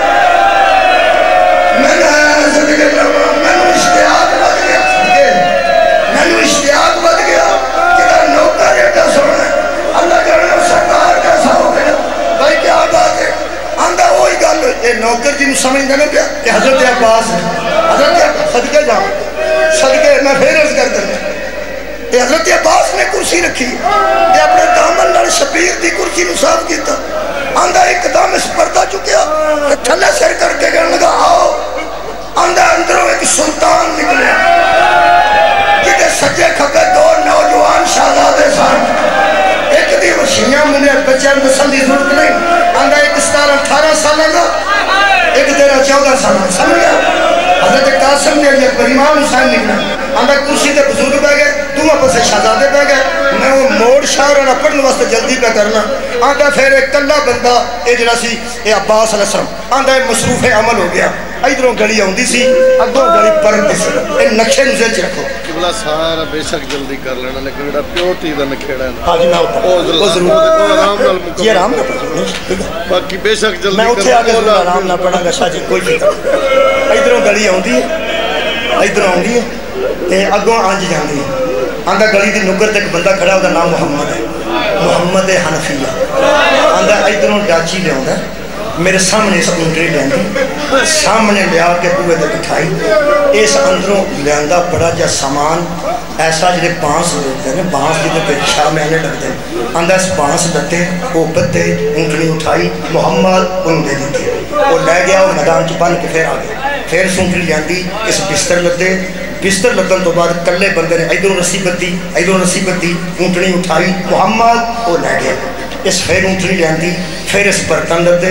میں نے زندگی جاواں, میں نے اشتیاق بد گیا, میں نے اشتیاق بد گیا کہ نوکر ایڈا سونا ہے. اللہ جانے سرکار کیسا ہو گیا بھائی, کیا بات ہے. آندھا وہی گل, یہ نوکر جی سمجھ دینا پیا کہ حضرت عباس ہے. حضرت عباس صدقے جاؤں, صدقے میں پھر عرض کر دیں, یہ حضرت عباس نے کرسی رکھی, یہ اپنے دامن نال شبیر دی کرسی نو صاف کیتا. آندھا ایک دام اس پردہ چکیا, تھلے سر کر کے کہنے لگا آؤ. آندھا اندروں ایک سلطان نکلے, جدے سجے کھپے دو نوجوان شہزادے سن. ایک دی وشیاں منے بچے نسل دی ضرورت نہیں. آندھا ایک ستارہ اٹھارہ سال کا, ایک تیرہ چودہ سال. سمجھا حضرت قاسم نے اکبر امام حسین نکلا. آندھا کرسی تے بزرگ پہ گئے, دو آپ سے شہزادے پہ گئے. میں وہ موڑ شاہرانا پڑھنے واسطے جلدی پہ کرنا. آندھا پھر ایک کلا بندہ اے جڑا سی اے عباس علیہ السلام. آندھا اے مصروف عمل ہو گیا, ادھروں گلی آؤندی سی, اگوں گلی پرندی سی. اے نقشے نو ذہن چ رکھو. قبلہ سارا بے شک جلدی کر لینا, لیکن جڑا پیو تی دا نکھیڑا ہے ہاں جی میں او ضرور آرام نال مکمل. یہ آرام نال باقی بے شک جلدی کر. میں اوتھے آ کے آرام نال پڑھاں گا شاہ جی, کوئی فکر. ادھروں گلی آؤندی ہے, ادھروں آؤندی ہے تے اگوں آنج جاندی ہے. آندھا گلی دی نگر تے ایک بندہ کھڑا, ہوتا نام محمد ہے, محمد حنفیہ. آندھا ادھروں ڈاچی لے آندا, میرے سامنے اس اونٹری لیندی, سامنے لیا کے بوئے دے بٹھائی. اس اندروں لیندہ بڑا جا سامان ایسا جڑے بانس دیتے ہیں, بانس جدے پہ شاہ میں نے لگتے ہیں. آندھا اس بانس لتے وہ بدے اونٹنی اٹھائی, محمد ان دے دیتے. وہ لے گیا اور میدان چ بن کے پھر آ گیا. پھر سونٹری لیندی, اس بستر لتے, بستر لدن تو بعد کلے بندے نے ادھروں رسی بدی, ادھروں رسی بدی, اونٹنی اٹھائی, محمد وہ لے گیا. اس پھر اونٹنی لیندی, پھر اس برتن لتے,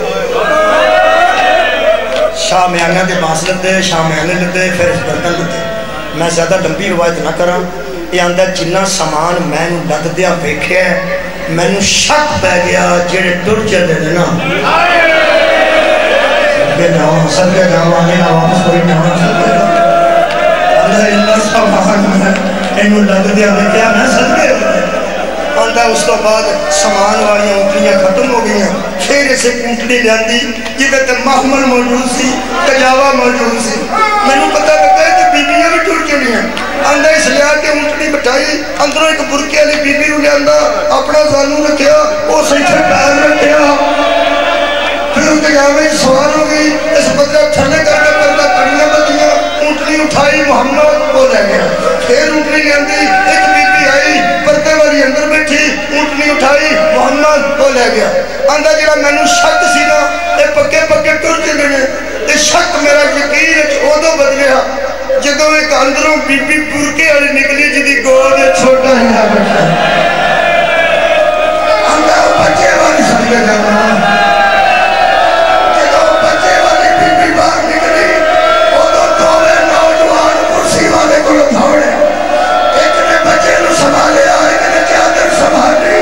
شاہ میانہ دے بانس لتے, شاہ میانہ لتے, پھر اس برتن لتے. میں زیادہ لمبی روایت نہ کراں. یہ آندہ جنہ سامان میں لد دیا ویکھیا ہے, میں نے شک پہ گیا جڑے ٹر چلے نا سدکے جاؤں سدکے جاؤں آنے واپس کوئی جاؤں سدکے جاؤں اندھا اللہ سامان میں انہوں لگ دیا دیکھا میں سدکے اندھا اس تو بعد سامان والیاں اونٹنیاں ختم ہو گئی ہیں پھر اسے اونٹنی لیندی جدہ تے محمل موجود سی کجاوہ موجود سی میں نے پتہ لگتا ہے کہ بیبیاں بھی ٹر چلی ہیں اندھا اس لیا کے اونٹنی بٹھائی اندروں ایک برکے علی بی بی لے اندھا اپنا زانو رکھیا وہ سیٹھر پیر رکھیا پھر ان کے جاوے سوال ہو گئی اس بدلہ تھلے کر کے پردہ کڑیاں بدیاں اونٹنی اٹھائی محمد وہ لے گیا پھر اونٹنی لے اندھی ایک بی بی آئی پردے والی اندر بیٹھی اونٹنی اٹھائی محمد وہ لے گیا اندھا جڑا میں نے شک سی نا اے پکے پکے ٹر چلے نے اے شک میرا یقین ہے او دو بدلیا جدوں ایک اندروں بی بی پورکے والی نکلی جدی گود چھوٹا ہی نہ بیٹھا اندھا بچے والی سمجھے جانا جدوں بچے والی بی بی باہر نکلی او دو دوے نوجوان کرسی والے کو لطھوڑے ایک نے بچے نو سنبھالے ایک نے چادر سنبھالی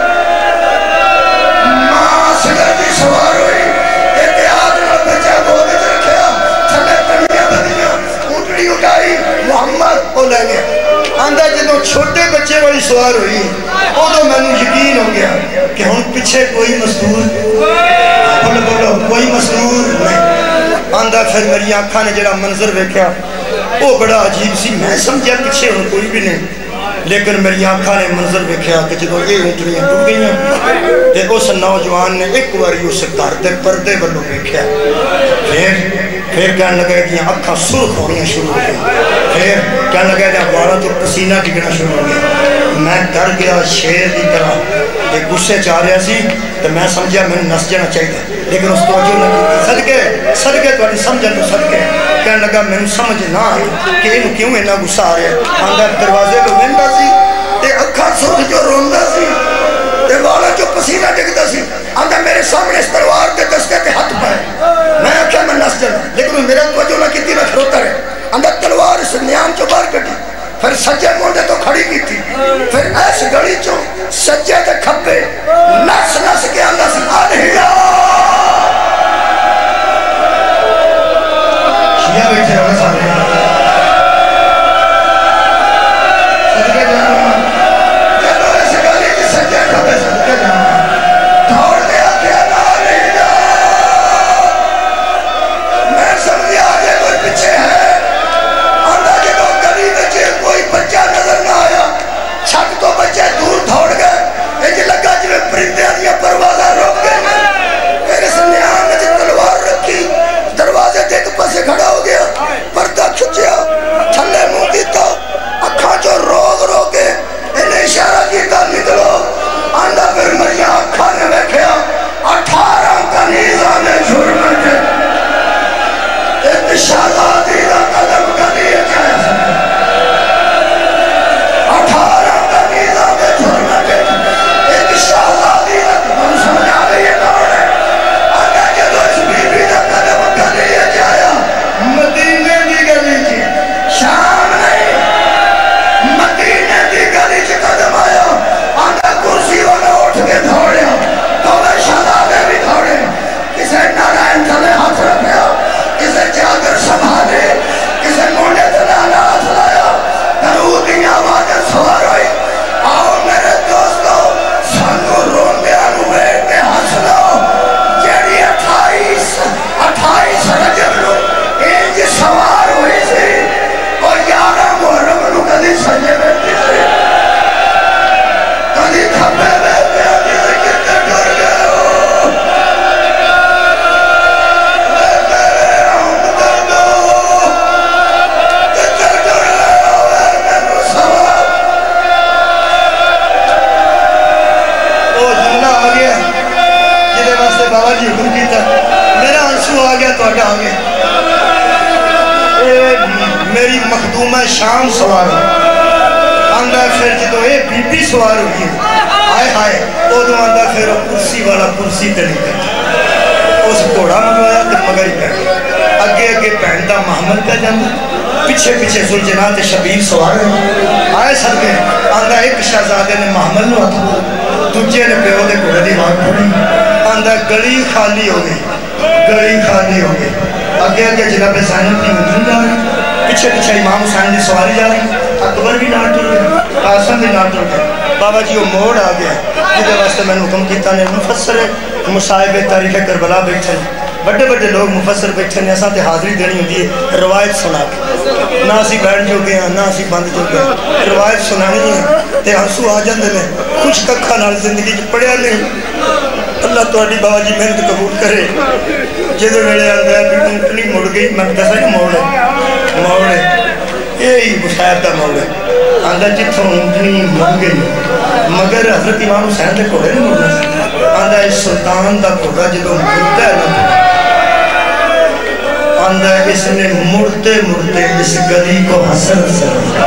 ماں سگر دی سوار ہوئی ایک آدھ نہ بچہ گود رکھیا تھلے پڑیاں بدیاں اونٹنی اٹھائی محمد کو لے گیا اندھا جدوں چھوٹے بچے والی سوار ہوئی وہ تو میں نے یقین ہو گیا کہ ہن پیچھے کوئی مستور بولو بولو کوئی مستور نہیں اندھا پھر میری آنکھاں نے جڑا منظر دیکھا وہ بڑا عجیب سی میں سمجھا پیچھے ہن کوئی بھی نہیں لیکن میری آنکھاں نے منظر دیکھا کہ جدوں یہ اونٹنیاں ٹر گئی ہیں تے اس نوجوان نے ایک باری اس گھر دے پردے والوں دیکھا پھر پھر کہنے لگا کہ اکھاں سرخ ہونیاں شروع ہو گئی پھر کہنے لگا کہ والا تو پسینہ ڈگنا شروع ہو گیا میں ڈر گیا شیر کی طرح ایک غصے چاہ رہا سی تو میں سمجھا میں نس جانا چاہیے لیکن اس توجہ نہ کی صدقے صدقے تھوڑی سمجھن تو صدقے کہنے لگا میں سمجھ نہ آئی کہ انہوں کیوں اتنا غصہ آ رہا ہے اندر دروازے کو ویندا سی تے اکھاں سرخ جو روندا سی تے والا جو پسینہ ڈگدا سی اندر میرے سامنے اس تلوار کے دستے تے ہاتھ پائے میں آکھیا میں نس جانا لیکن میرا توجہ نہ کیتی میں کھڑوتا رہے اندر تلوار اس نیام چو باہر کٹی پھر سجے موڑے تو کھڑی کی تھی پھر ایس گڑی چو سجے تے کھپے نس نس کے اندر سے آدھیا شیعہ بیٹھے ہوئے سامنے صدقے جانا چلو ایس گڑی چو سجے کھپے صدقے جانا دوڑ دیا کیا نالیا میں سمجھے آگے کوئی پچھے ہے کوئی بچہ نظر نہ آیا چھک تو بچے دور دھوڑ گئے ایک لگا جو پرندے دیا پروازہ روک گئے میرے سنیان نے تلوار رکھی دروازے دیکھ پسے کھڑا ہو گیا پردہ کھچیا تھلے منہ دیتا اکھاں جو روگ روکے انہیں اشارہ کیتا نکلو آندہ پھر مریا اکھاں نے بیکھیا اٹھارہ کا نیزان جھرمن کے ایک شہزادی دا قدم کا لیے چاہے اٹھارہ کا نیزہ میں جھرنا کے ایک شہزادی کا من سمجھا گئی کون ہے آگا جدو اس بی بی کا قدم کا لیا جایا مدینے دی گلی جی شام نہیں مدینے دی گلی جی قدم آیا آگا کرسی والا اٹھ کے دھوڑیا دولے شہزادے بھی دھوڑے کسے نارائن تھلے ہاتھ رکھیا کسے چادر سنبھالے کسے مونڈے تھلے ہاتھ لایا درودی آوازیں سوار ہوئی آؤ میرے دوستو سانو روندیاں نو بیٹھ کے ہنس لو جیڑی اٹھائیس اٹھائیس رجب نو انج سوار ہوئی سی اور یارہ محرم نو کدی سجے بیٹھی سی کدی کھپے بیٹھے آتی سے کتنے ٹر گئے ہو اے میرے ہمدر دو کتنے ٹر گئے ہو اے میرے سوار وہ جملہ آ گیا جنہیں واسطے بابا جی حکم کیتا میرا انسو آ گیا تو اٹھا آ گیا میری مخدومہ شام سوار ہو اندر پھر جدو اے بی بی سوار ہوئی ہے آئے آئے او دو اندر پھر کرسی والا کرسی تے نہیں بیٹھا اس گھوڑا منگوایا تے مگر ہی بیٹھا اگے اگے پہنتا محمد کا جانا پیچھے پیچھے سلجنات شبیر سوار ہے آئے صدقے آندہ ایک شہزادے نے محمد نو ہاتھ دوجے نے پیو دے گھوڑے دی آواز پڑی آندا گلی خالی ہو گئی گلی خالی ہو گئی اگے اگے جناب زینب کی اونٹنی جا رہی پیچھے پیچھے امام حسین دی سواری جا رہی اکبر بھی نال ٹر گیا قاسم بھی نال ٹر گیا بابا جی وہ موڑ آ گیا جہدے واسطے میں نے حکم کیتا نے مفسر مصائب تاریخ کربلا بیٹھے بڑے بڑے لوگ مفسر بیٹھے نے اساں تے حاضری دینی ہوندی ہے روایت سنا کے نہ اسی بیٹھ جو گئے نہ اسی بند جو گئے روایت سنانی ہے تے ہنسو آ جاندے نے خوش ککھا نال زندگی چ پڑھیا نہیں اللہ تہاڈی بابا جی محنت قبول کرے جدوں ویلے آندا ہے اونٹنی مڑ گئی میں دسا کہ موڑ ہے موڑ ہے یہی مصائب دا موڑ ہے آندا جتھوں اونٹنی مڑ گئی مگر حضرت امام حسین دے گھوڑے نہیں مڑنا سی آندا ہے سلطان دا گھوڑا جدوں مڑدا ہے نا آندا ہے اس نے مڑتے مڑتے اس گلی کو حسن سمجھا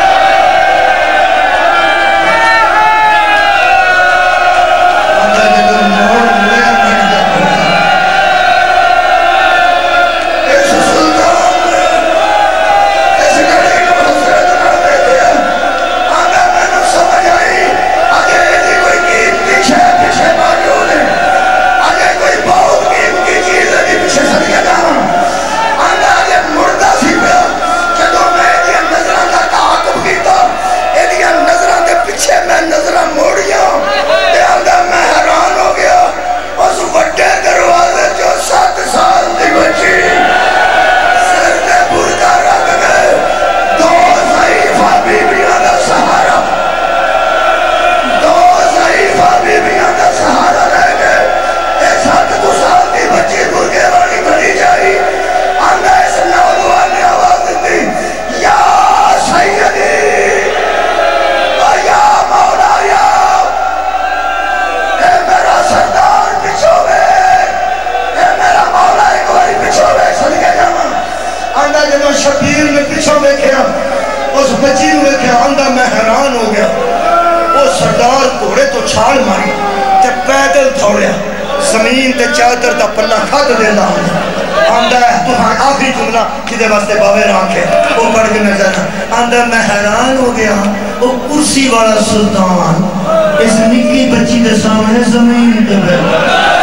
زمین تے چادر دا پلہ کھد دینا آندہ ہے تو ہاں آخری جملہ جدے واسطے باوے راکھ ہے وہ پڑھ کے میں جانا آندہ میں حیران ہو گیا وہ کرسی والا سلطان اس نکی بچی دے سامنے زمین تے بیٹھا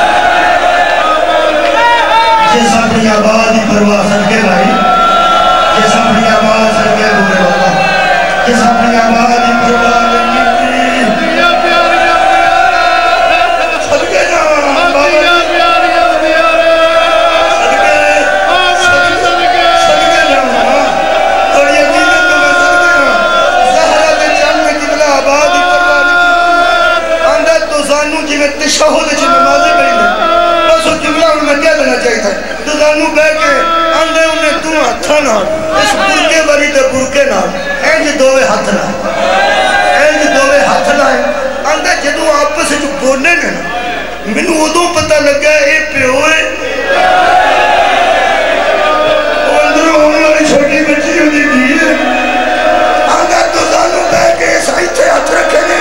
جس اپنی آبادی پرواز سڑکے بھائی جس اپنی آباد سڑکے بھولے ہوتا جس اپنی آبادی پرواز تشہد جی نمازی بڑی دے بس وہ جملہ انہوں میں کیا دینا چاہیے تھا تو دانوں بے کے اندھے انہیں دو ہاتھا نہ اس برکے بری دے برکے نہ اینج دووے ہاتھ نہ اینج دووے ہاتھ نہ اندھے جدو آپ سے جو بولنے نے منو ادو پتہ لگا ہے اے پہ ہوئے وہ اندھر ہونے والی چھوٹی بچی ہوئی دی ہے اندھے تو دانوں بے کے سائی تھے ہاتھ رکھے نے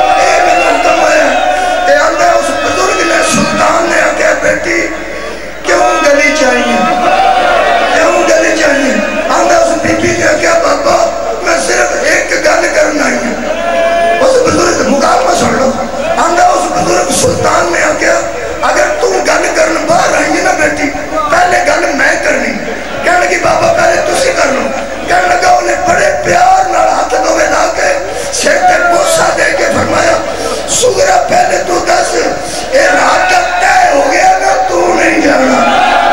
سلطان نے آگے بیٹی کیوں گلی چاہیے کیوں گلی چاہیے آنگا اس بی بی نے کیا بابا میں صرف ایک گل کرنا ہی اس بزرگ مقابلہ سن لو آنگا اس بزرگ سلطان نے آگے اگر تم گل کرنا باہر آئیں نا بیٹی پہلے گل میں کرنی کہنے لگی بابا پہلے تسی کر لو کہنے لگا انہیں بڑے پیار نال ہاتھ دوے لا کے سر تے بوسا دے کے فرمایا سگرہ پہلے تو دس اے رات تے ہو گیا نا تو نہیں جانا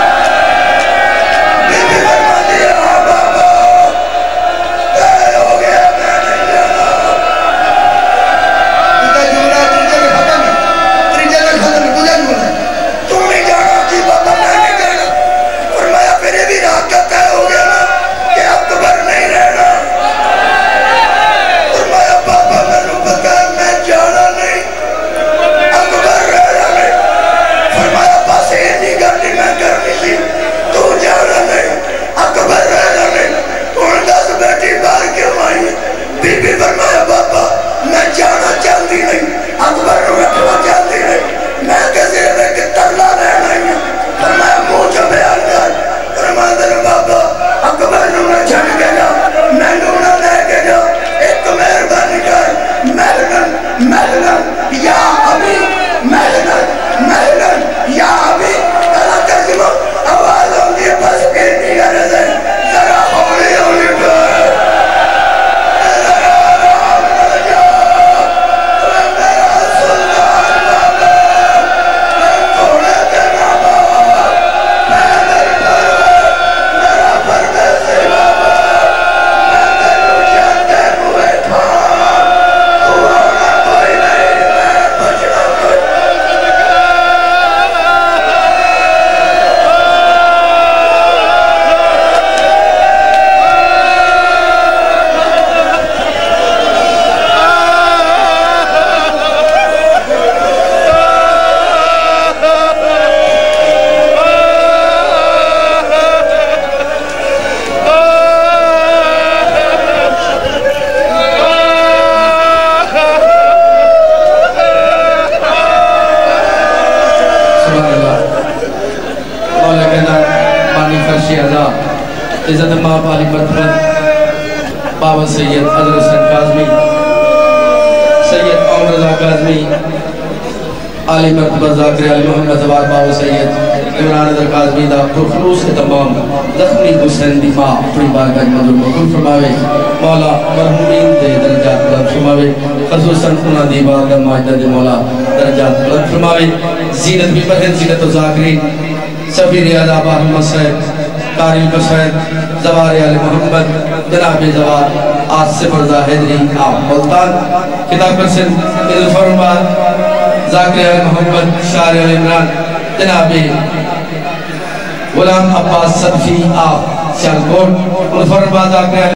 بی بی فرما دیا ہاں بابا تے ہو گیا میں نہیں جانا تجھے جملہ تجھے میں ختم ہے تجھے میں ختم ہے تجھے جملہ تو نہیں جانا جی بابا میں نہیں جانا فرمایا پھر بھی رات تے ہو گیا نا کہ اکبر نہیں رہنا فرمایا بابا میں نے پتا میں جانا نہیں اکبر رہنا نہیں فرمایا پاس اینی گھر نہیں میں عزت ماں علی مرتبہ بابا سید عزر حسین کاظمی سید عمر رضا کاظمی علی مرتبہ ذاکر علی محمد زوار بابا سید عمران رضا کاظمی دا خلوص کے تمام زخمی حسین دی ماں اپنی بارگاہ مدر مقبول فرماوے مولا مرحومین دے درجات بلند فرماوے خصوصاً انہاں دی بارگاہ ماجدہ دے مولا درجات بلند فرماوے زینت بھی بہن زینت و ذاکرین سفیر اعلیٰ محمد صاحب قاری قصید زوار علی محمد جناب زوار آصف رضا حیدری آپ ملتان کتاب پرسن عزت فرمان ذاکر علی محمد شاعر علی عمران جناب غلام عباس صدفی آپ سیالکوٹ عزت فرمان ذاکر